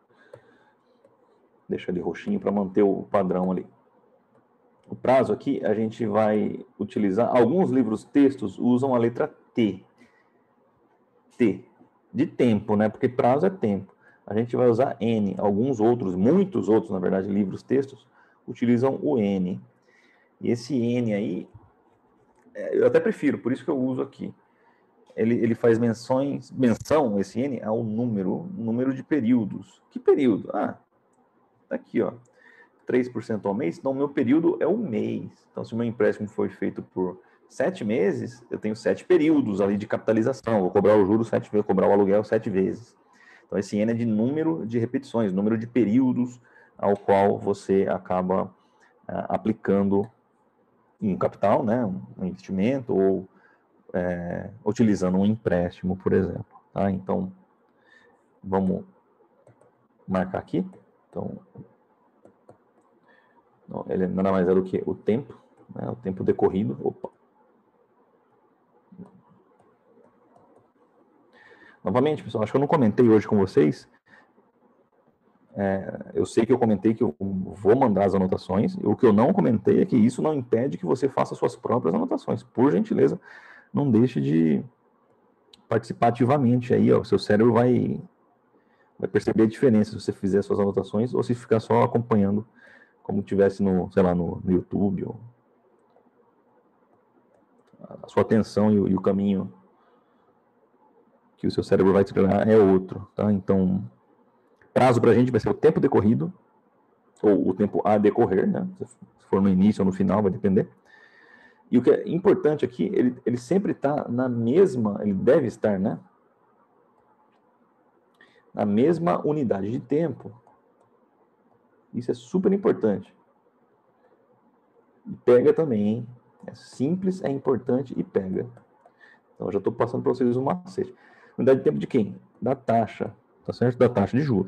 Speaker 1: Deixa ele roxinho para manter o padrão ali. O prazo aqui, a gente vai utilizar... Alguns livros textos usam a letra T. T. De tempo, né? Porque prazo é tempo. A gente vai usar N. Alguns outros, muitos outros, na verdade, livros textos, utilizam o N. E esse N aí, eu até prefiro, por isso que eu uso aqui. Ele faz menção, esse N, ao número de períodos. Que período? Ah, tá aqui, ó. 3% ao mês, então o meu período é o mês. Então, se o meu empréstimo foi feito por 7 meses, eu tenho 7 períodos ali de capitalização. Vou cobrar o juro 7 vezes, vou cobrar o aluguel 7 vezes. Então, esse N é de número de repetições, número de períodos ao qual você acaba aplicando um capital, né, um investimento, ou utilizando um empréstimo, por exemplo. Tá? Então, vamos marcar aqui. Então, ele nada mais é do que o tempo, né, o tempo decorrido. Opa. Novamente, pessoal, acho que eu não comentei hoje com vocês. Eu sei que eu comentei que eu vou mandar as anotações. O que eu não comentei é que isso não impede que você faça suas próprias anotações. Por gentileza, não deixe de participar ativamente. Aí, ó, o seu cérebro vai perceber a diferença se você fizer suas anotações ou se ficar só acompanhando como tivesse sei lá, no YouTube. Ou a sua atenção e o caminho que o seu cérebro vai trilhar é outro, tá? Então, prazo para a gente vai ser o tempo decorrido, ou o tempo a decorrer, né? Se for no início ou no final, vai depender. E o que é importante aqui, ele sempre está na mesma, ele deve estar, né? Na mesma unidade de tempo. Isso é super importante. E pega também, hein? É simples, é importante e pega. Então, eu já estou passando para vocês um macete. Unidade de tempo de quem? Da taxa, tá certo? Da taxa de juros.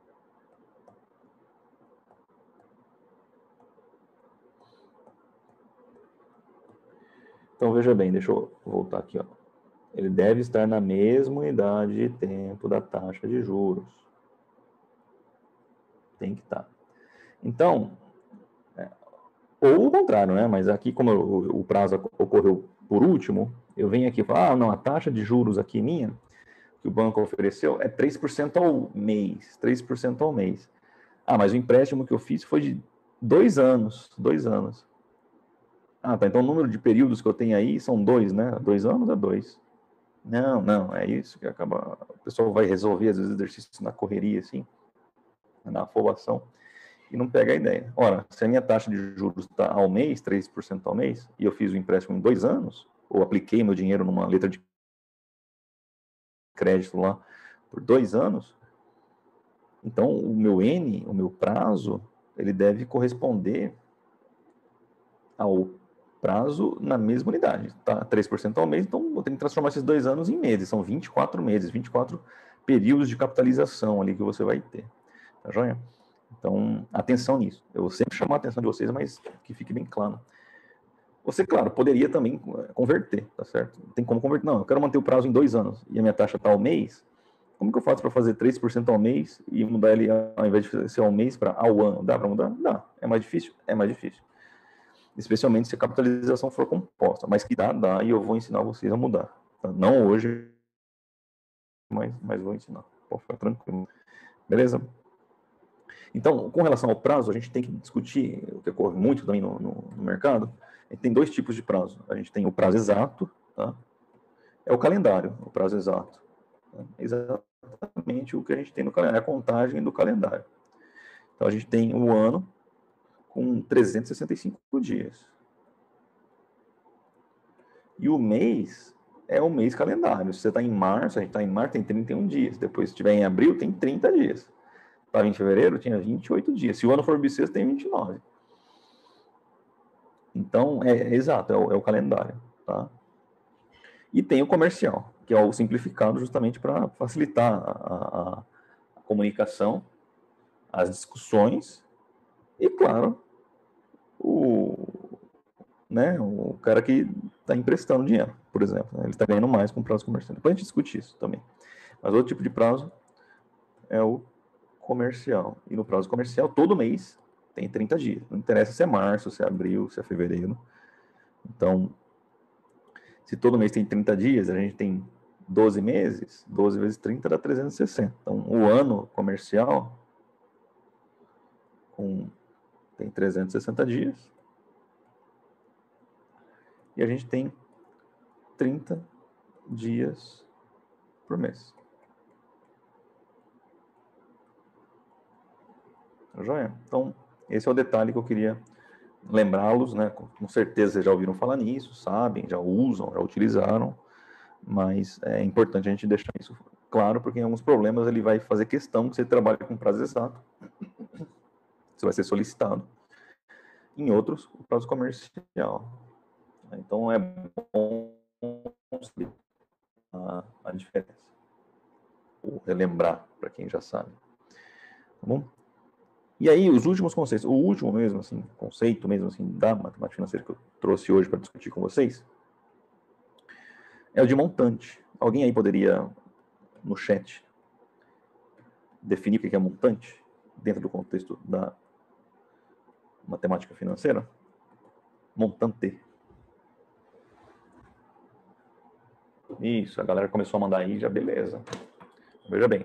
Speaker 1: Então, veja bem, deixa eu voltar aqui, ó. Ele deve estar na mesma unidade de tempo da taxa de juros. Tem que estar. Então, ou o contrário, né? Mas aqui, como o prazo ocorreu por último, eu venho aqui e falo, não, a taxa de juros aqui minha que o banco ofereceu é 3% ao mês. 3% ao mês. Ah, mas o empréstimo que eu fiz foi de 2 anos. 2 anos. Ah, tá. Então o número de períodos que eu tenho aí são 2, né? 2 anos é 2. Não, não, é isso que acaba. O pessoal vai resolver, às vezes, exercícios na correria, assim, na afobação, e não pega a ideia. Ora, se a minha taxa de juros está ao mês, 3% ao mês, e eu fiz o empréstimo em 2 anos, ou apliquei meu dinheiro numa letra de crédito lá por 2 anos, então o meu N, o meu prazo, ele deve corresponder ao prazo na mesma unidade, tá? 3% ao mês, então eu tenho que transformar esses 2 anos em meses, são 24 meses, 24 períodos de capitalização ali que você vai ter, tá joia? Então, atenção nisso. Eu vou sempre chamar a atenção de vocês, mas que fique bem claro. Você, claro, poderia também converter, tá certo? Tem como converter. Não, eu quero manter o prazo em 2 anos e a minha taxa está ao mês. Como que eu faço para fazer 3% ao mês e mudar ele, ao invés de ser ao mês, para ao ano? Dá para mudar? Dá. É mais difícil? É mais difícil. Especialmente se a capitalização for composta. Mas que dá, e eu vou ensinar vocês a mudar. Tá? Não hoje, mas vou ensinar. Pode ficar tranquilo. Beleza? Então, com relação ao prazo, a gente tem que discutir, o que ocorre muito também no mercado, a gente tem 2 tipos de prazo. A gente tem o prazo exato, tá? É o calendário, o prazo exato. Tá? É exatamente o que a gente tem no calendário, é a contagem do calendário. Então, a gente tem um ano com 365 dias. E o mês é o mês calendário. Se você está em março, a gente está em março, tem 31 dias. Depois, se estiver em abril, tem 30 dias. Estava em fevereiro, tinha 28 dias. Se o ano for bissexto, tem 29. Então, exato, é o calendário, tá? E tem o comercial, que é o simplificado justamente para facilitar a comunicação, as discussões e, claro, o cara que está emprestando dinheiro, por exemplo, né? Ele está ganhando mais com prazo comercial. Depois a gente discute isso também. Mas outro tipo de prazo é o comercial. E no prazo comercial, todo mês tem 30 dias. Não interessa se é março, se é abril, se é fevereiro. Então, se todo mês tem 30 dias, a gente tem 12 meses, 12 vezes 30 dá 360. Então, o ano comercial tem 360 dias. E a gente tem 30 dias por mês. Tá joia? Então, esse é o detalhe que eu queria lembrá-los, né? Com certeza vocês já ouviram falar nisso, sabem, já usam, já utilizaram, mas é importante a gente deixar isso claro, porque em alguns problemas ele vai fazer questão que você trabalhe com prazo exato. Você vai ser solicitado. Em outros, o prazo comercial. Então, é bom saber a diferença. Ou relembrar, para quem já sabe. Tá bom? E aí, os últimos conceitos. O último mesmo, assim, conceito mesmo, assim, da matemática financeira que eu trouxe hoje para discutir com vocês é o de montante. Alguém aí poderia, no chat, definir o que é montante dentro do contexto da matemática financeira? Montante. Isso, a galera começou a mandar aí, já beleza. Veja bem.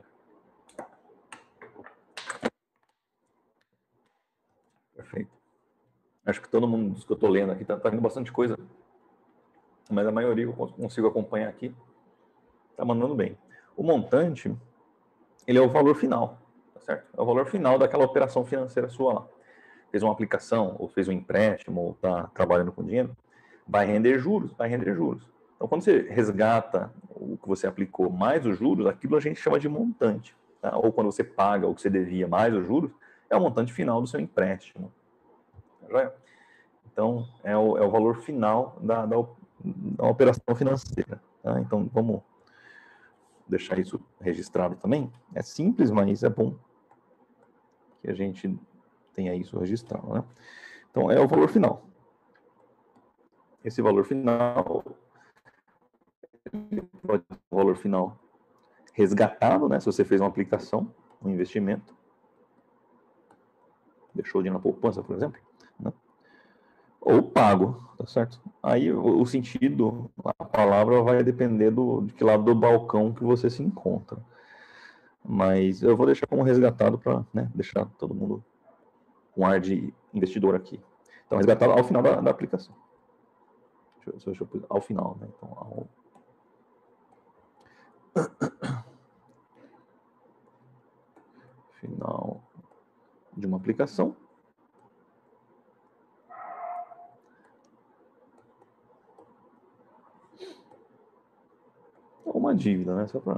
Speaker 1: Perfeito. Acho que todo mundo que eu estou lendo aqui está vendo bastante coisa, mas a maioria eu consigo acompanhar aqui. Está mandando bem. O montante, ele é o valor final, tá certo? É o valor final daquela operação financeira sua lá. Fez uma aplicação, ou fez um empréstimo, ou está trabalhando com dinheiro, vai render juros, vai render juros. Então, quando você resgata o que você aplicou mais os juros, aquilo a gente chama de montante. Tá? Ou quando você paga o que você devia mais os juros, é o montante final do seu empréstimo. Tá? Então, é o valor final da operação financeira. Tá? Então, vamos deixar isso registrado também. É simples, mas é bom que a gente tenha isso registrado. Né? Então, é o valor final. Esse valor final pode ser o valor final resgatado, né? Se você fez uma aplicação, um investimento, deixou dinheiro na poupança, por exemplo, né? ou pago, tá certo? Aí o sentido, a palavra vai depender de que lado do balcão que você se encontra. Mas eu vou deixar como resgatado para, né, deixar todo mundo com ar de investidor aqui. Então, resgatado ao final da aplicação. Deixa eu ao final, né? Então, final de uma aplicação. Ou uma dívida, né? Só para...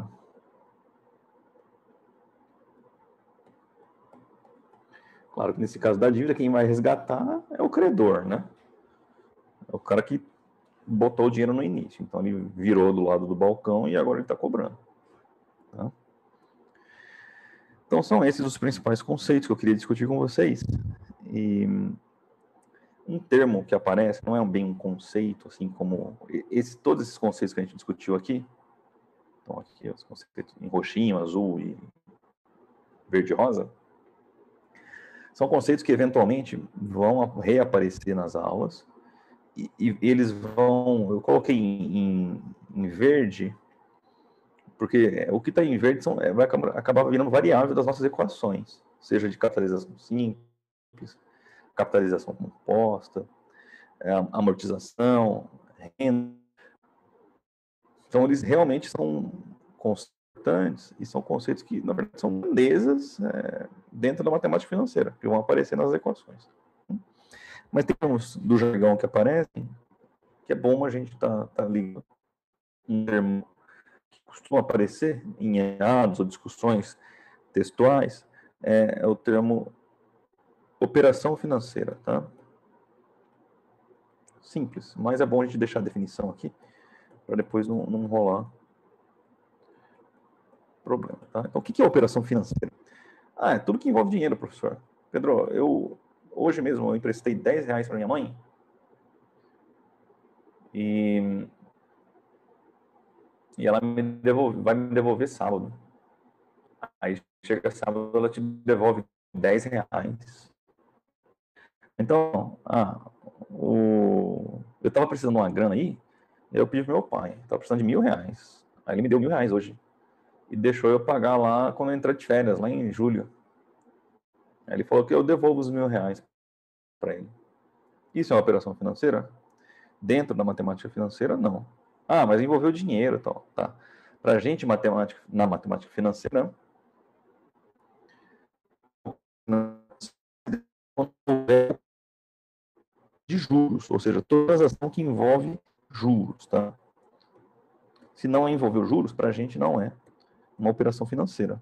Speaker 1: Claro que nesse caso da dívida, quem vai resgatar é o credor, né? É o cara que botou o dinheiro no início. Então, ele virou do lado do balcão e agora ele está cobrando. Tá? Então, são esses os principais conceitos que eu queria discutir com vocês. E um termo que aparece, não é bem um conceito, assim como todos esses conceitos que a gente discutiu aqui. Então, aqui os conceitos em roxinho, azul e verde e rosa. São conceitos que eventualmente vão reaparecer nas aulas. E eles vão... Eu coloquei em verde, porque o que está em verde vai acabar virando variável das nossas equações, seja de capitalização simples, capitalização composta, amortização, renda. Então, eles realmente são constantes e são conceitos que, na verdade, são grandezas dentro da matemática financeira, que vão aparecer nas equações. Mas tem uns do jargão que aparecem, que é bom a gente estar ligando. Um termo que costuma aparecer em EADs ou discussões textuais é o termo operação financeira, tá? Simples, mas é bom a gente deixar a definição aqui, para depois não rolar problema, tá? Então, o que é operação financeira? É tudo que envolve dinheiro, professor. Pedro, hoje mesmo eu emprestei R$10 para minha mãe e ela vai me devolver sábado. Aí chega sábado, ela te devolve R$10. Então, eu estava precisando de uma grana aí, eu pedi pro meu pai, estava precisando de R$1.000. Aí ele me deu R$1.000 hoje. E deixou eu pagar lá quando eu entrar de férias, lá em julho. Aí ele falou que eu devolvo os R$1.000 para ele. Isso é uma operação financeira? Dentro da matemática financeira, não. Mas envolveu dinheiro e tal. Tá. Para a gente, na matemática financeira, de juros, ou seja, toda transação que envolve juros, tá? Se não envolveu juros, para a gente não é uma operação financeira.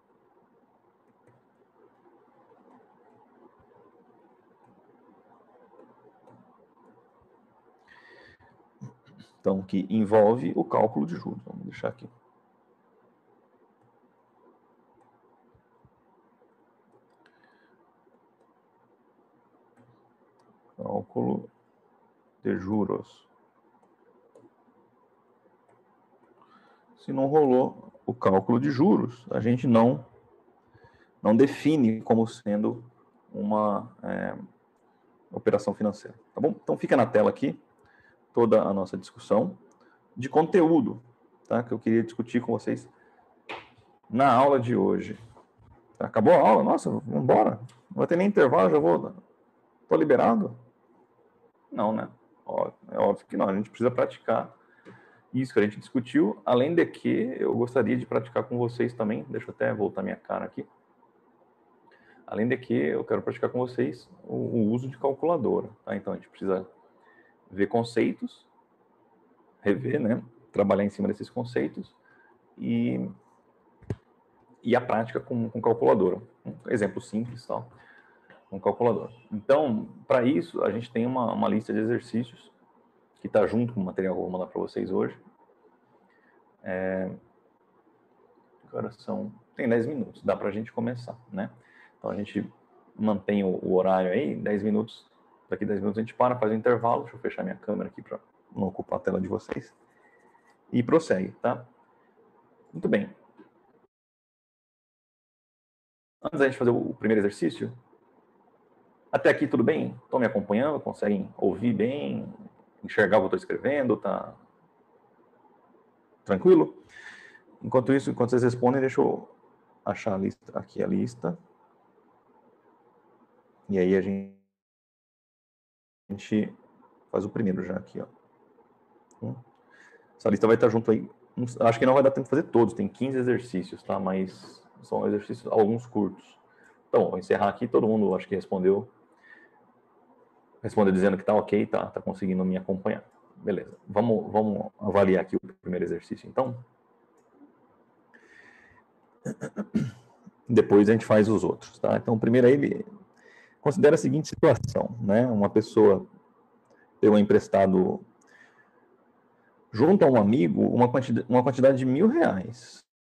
Speaker 1: Então, que envolve o cálculo de juros. Vamos deixar aqui. Cálculo de juros. Se não rolou o cálculo de juros, a gente não define como sendo uma operação financeira, tá bom? Então fica na tela aqui toda a nossa discussão de conteúdo, tá? Que eu queria discutir com vocês na aula de hoje. Acabou a aula? Nossa, vamos embora. Não vai ter nem intervalo, já vou... Tô liberado? Não, né? É óbvio que não. A gente precisa praticar isso que a gente discutiu, além de que eu gostaria de praticar com vocês também. Deixa eu até voltar minha cara aqui. Além de que eu quero praticar com vocês o uso de calculadora, tá? Então a gente precisa ver conceitos, rever, né? Trabalhar em cima desses conceitos e a prática com calculadora. Um exemplo simples, tal, com calculadora. Então, para isso, a gente tem uma lista de exercícios que está junto com o material que eu vou mandar para vocês hoje. Agora tem 10 minutos, dá para a gente começar, né? Então a gente mantém o horário aí, 10 minutos, daqui 10 minutos a gente para, faz um intervalo, deixa eu fechar minha câmera aqui para não ocupar a tela de vocês, e prossegue, tá? Muito bem. Antes da gente fazer o primeiro exercício, Até aqui tudo bem? Estão me acompanhando? Conseguem ouvir bem? Enxergar o que eu estou escrevendo? Tá tranquilo? Enquanto isso, enquanto vocês respondem, deixa eu achar a lista, aqui a lista. E aí a gente faz o primeiro já aqui, ó. Essa lista vai estar junto aí. Acho que não vai dar tempo de fazer todos, tem 15 exercícios, tá? Mas são exercícios, alguns curtos. Então, vou encerrar aqui, todo mundo acho que respondeu dizendo que tá ok, tá conseguindo me acompanhar. Beleza, vamos avaliar aqui o primeiro exercício, então. Depois a gente faz os outros, tá? Então, primeiro aí, ele considera a seguinte situação, né? Uma pessoa pegou emprestado junto a um amigo uma quantidade de R$1.000.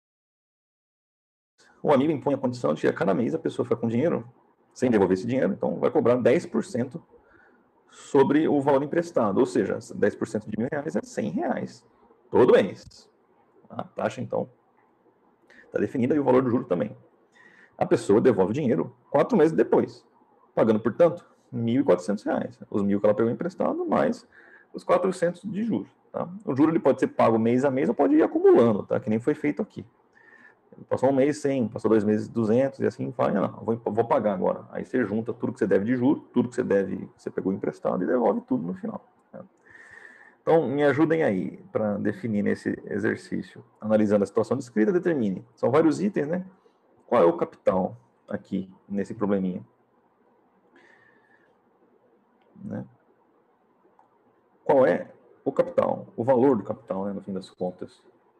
Speaker 1: O amigo impõe a condição de que a cada mês a pessoa fica com dinheiro, sem devolver esse dinheiro, então vai cobrar 10% sobre o valor emprestado, ou seja, 10% de R$1.000 é R$100 todo mês. A taxa, então, está definida e o valor do juro também. A pessoa devolve o dinheiro 4 meses depois, pagando, portanto, R$1.400. Os 1.000 que ela pegou emprestado, mais os 400 de juros. Tá? O juro ele pode ser pago mês a mês ou pode ir acumulando, tá? Que nem foi feito aqui. Passou um mês 100, passou 2 meses 200 e assim vai, não, vou pagar agora. Aí você junta tudo que você deve de juros, tudo que você deve, você pegou emprestado e devolve tudo no final. Tá? Então, me ajudem aí para definir nesse exercício. Analisando a situação descrita, determine. São vários itens, né? Qual é o capital aqui, nesse probleminha? Né? Qual é o capital? O valor do capital, né, no fim das contas.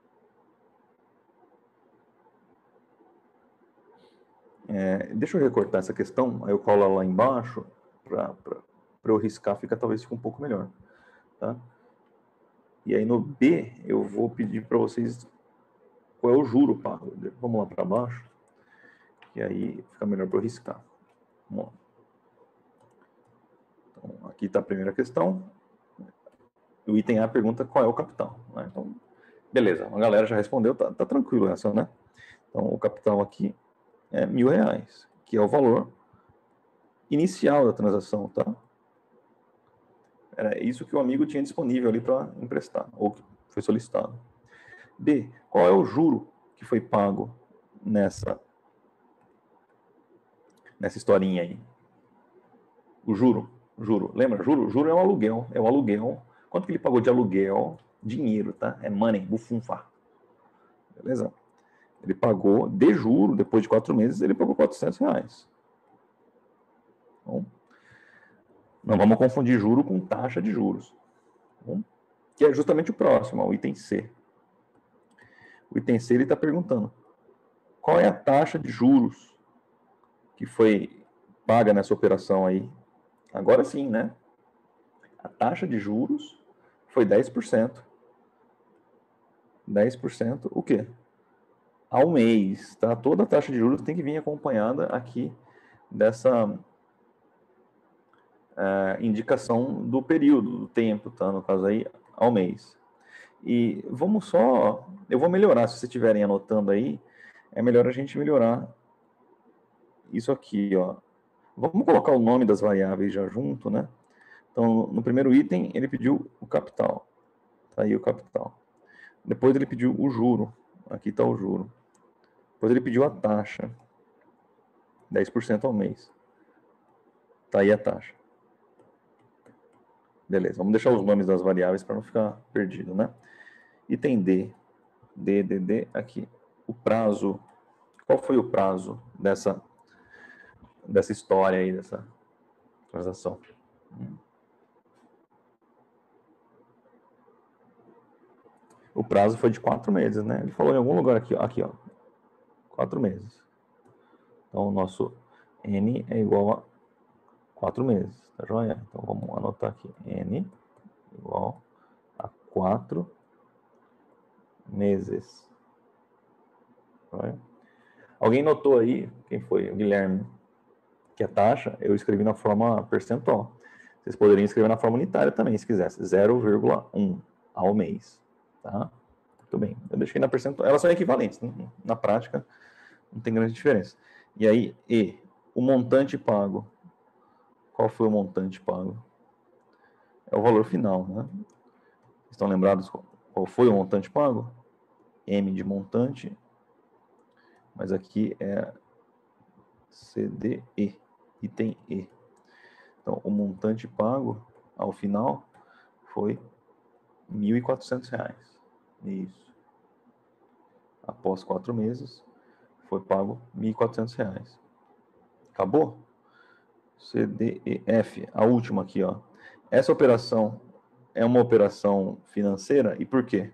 Speaker 1: Deixa eu recortar essa questão, aí eu colo ela lá embaixo, para eu riscar, talvez fique um pouco melhor. Tá? E aí no B, eu vou pedir para vocês qual é o juro pago. Vamos lá para baixo, que aí fica melhor para eu riscar. Vamos lá. Então, aqui está a primeira questão. O item A pergunta qual é o capital. Né? Então, beleza, a galera já respondeu, tá tranquilo essa, né? Então, o capital aqui é R$1.000, que é o valor inicial da transação, tá? Era isso que o amigo tinha disponível ali para emprestar, ou que foi solicitado. B, qual é o juro que foi pago nessa historinha aí? O juro. Lembra? Juro é um aluguel. Quanto que ele pagou de aluguel? Dinheiro, tá? É money, bufunfa. Beleza? Ele pagou de juro, depois de 4 meses, ele pagou R$400. Bom, não vamos confundir juro com taxa de juros. Bom, que é justamente o próximo, o item C. O item C ele está perguntando qual é a taxa de juros que foi paga nessa operação aí. Agora sim, né? A taxa de juros foi 10%. 10% o quê? Ao mês, tá? Toda a taxa de juros tem que vir acompanhada aqui dessa indicação do período, do tempo, tá? No caso aí, ao mês. E vamos só... Eu vou melhorar, se vocês estiverem anotando aí, é melhor a gente melhorar isso aqui, ó. Vamos colocar o nome das variáveis já junto, né? Então, no primeiro item, ele pediu o capital. Tá aí o capital. Depois ele pediu o juro. Aqui está o juro. Depois ele pediu a taxa. 10% ao mês. Tá aí a taxa. Beleza, vamos deixar os nomes das variáveis para não ficar perdido, né? Item D. D, aqui. O prazo. Qual foi o prazo dessa história aí, dessa transação? O prazo foi de 4 meses, né? Ele falou em algum lugar aqui, ó. 4 meses. Então, o nosso N é igual a 4 meses, tá joia? Então, vamos anotar aqui. N igual a 4 meses. Joia? Alguém notou aí, quem foi? O Guilherme, que a taxa eu escrevi na forma percentual. Vocês poderiam escrever na forma unitária também, se quisesse. 0,1 ao mês. Tá? Muito bem. Eu deixei na percentual. Elas são equivalentes. Na prática, não tem grande diferença. E aí, o montante pago
Speaker 2: Qual foi o montante pago? É o valor final, né? Estão lembrados qual foi o montante pago? M de montante, mas aqui é CDE, item E. Então, o montante pago, ao final, foi R$ 1.400. Isso. Após 4 meses, foi pago R$ 1.400. Acabou? CDEF, a última aqui, ó. Essa operação é uma operação financeira, e por quê?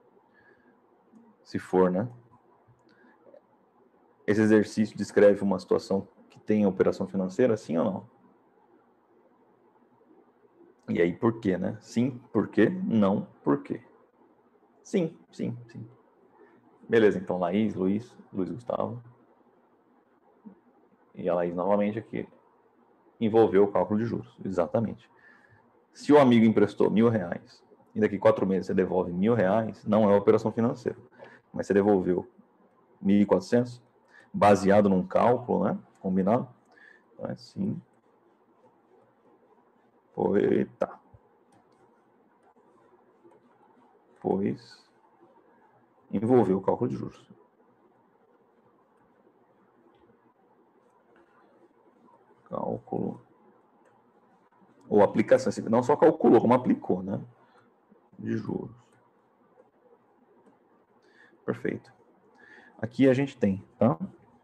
Speaker 2: Se for, né? Esse exercício descreve uma situação que tem operação financeira, sim ou não? E aí, por quê, né? Sim, por quê? Não, por quê? Sim, sim, sim. Beleza, então Laís, Luiz Gustavo. E a Laís novamente aqui. Envolveu o cálculo de juros, exatamente. Se o amigo emprestou R$ 1.000 e daqui 4 meses você devolve R$ 1.000, não é uma operação financeira. Mas você devolveu 1.400, baseado num cálculo, né? Combinado? Então é sim. Eita. Pois envolveu o cálculo de juros. Cálculo. Ou aplicação. Não só calculou, como aplicou, né? De juros. Perfeito. Aqui a gente tem, tá?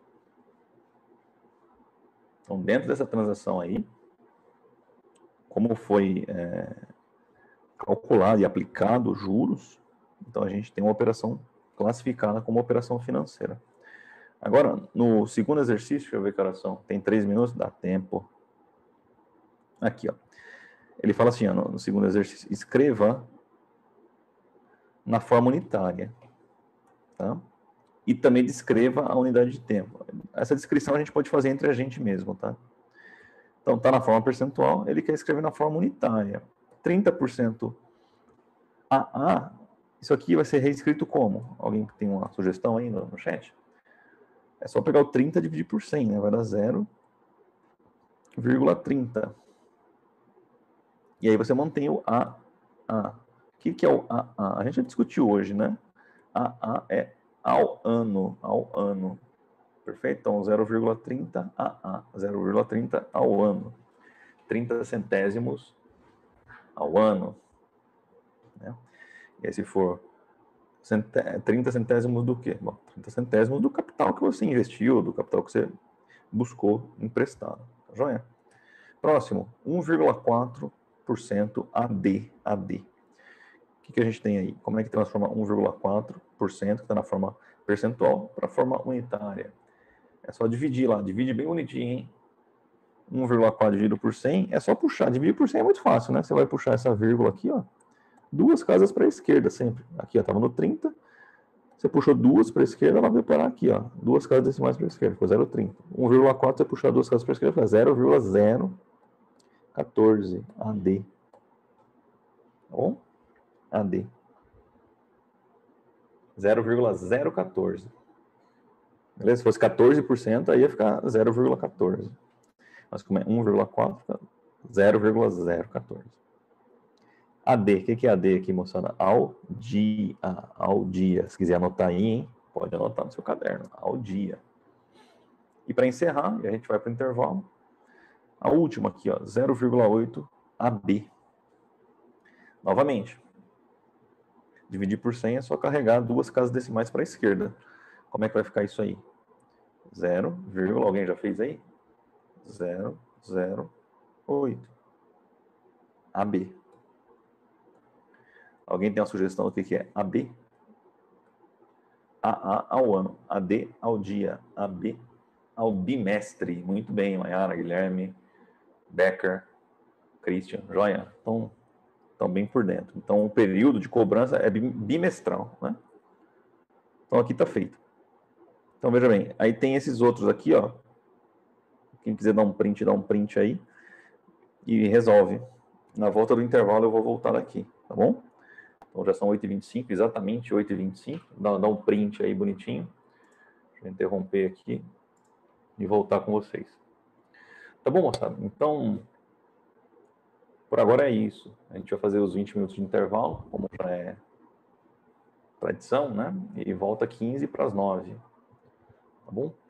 Speaker 2: Então, dentro dessa transação aí, como foi calculado e aplicado os juros, então a gente tem uma operação classificada como operação financeira. Agora, no segundo exercício, deixa eu ver que horas são. Tem 3 minutos, dá tempo. Aqui, ó. Ele fala assim, ó, no segundo exercício, escreva na forma unitária, tá? E também descreva a unidade de tempo. Essa descrição a gente pode fazer entre a gente mesmo, tá? Então, tá na forma percentual, ele quer escrever na forma unitária. 30% AA, isso aqui vai ser reescrito como? Alguém tem uma sugestão aí no chat? É só pegar o 30 e dividir por 100, né? Vai dar 0,30. E aí você mantém o AA. O que é o AA? A gente já discutiu hoje, né? AA é ao ano. Perfeito? Então, 0,30 AA. 0,30 ao ano. 30 centésimos ao ano. Né? E aí, se for 30 centésimos do quê? Bom, 30 centésimos do capital que você investiu, do capital que você buscou emprestado. Tá joia? Próximo, 1,4% AD. O que a gente tem aí? Como é que transforma 1,4%, que está na forma percentual, para a forma unitária? É só dividir lá, divide bem bonitinho, hein? 1,4 dividido por 100, é só puxar. Dividir por 100 é muito fácil, né? Você vai puxar essa vírgula aqui, ó, 2 casas para a esquerda sempre. Aqui, ó, estava no 30, você puxou 2 para a esquerda, ela vai parar aqui, ó, 2 casas decimais para a esquerda, ficou 0,30. 1,4 você puxar 2 casas para a esquerda, fica 0,014 AD. Tá bom? AD. 0,014. Beleza? Se fosse 14%, aí ia ficar 0,14. Mas como é 1,4, fica 0,014. AD, o que é AD aqui, moçada? Ao dia. Se quiser anotar aí, hein? Pode anotar no seu caderno. Ao dia. E para encerrar, a gente vai para o intervalo. A última aqui, ó, 0,8 AB. Novamente. Dividir por 100 é só carregar 2 casas decimais para a esquerda. Como é que vai ficar isso aí? 0, alguém já fez aí? 0,08 AB. Alguém tem uma sugestão do que é AB? AA ao ano, AD ao dia, AB ao bimestre. Muito bem, Maiara, Guilherme, Becker, Christian, joia. Estão bem por dentro. Então, o período de cobrança é bimestral, né? Então, aqui está feito. Então, veja bem, aí tem esses outros aqui, ó. Quem quiser dar um print aí e resolve. Na volta do intervalo eu vou voltar aqui, tá bom? Então, já são 8h25, exatamente 8h25. Dá um print aí bonitinho. Deixa eu interromper aqui e voltar com vocês. Tá bom, moçada? Então, Por agora é isso. A gente vai fazer os 20 minutos de intervalo, como já é tradição, né? E volta 15 para as 9. Tá bom?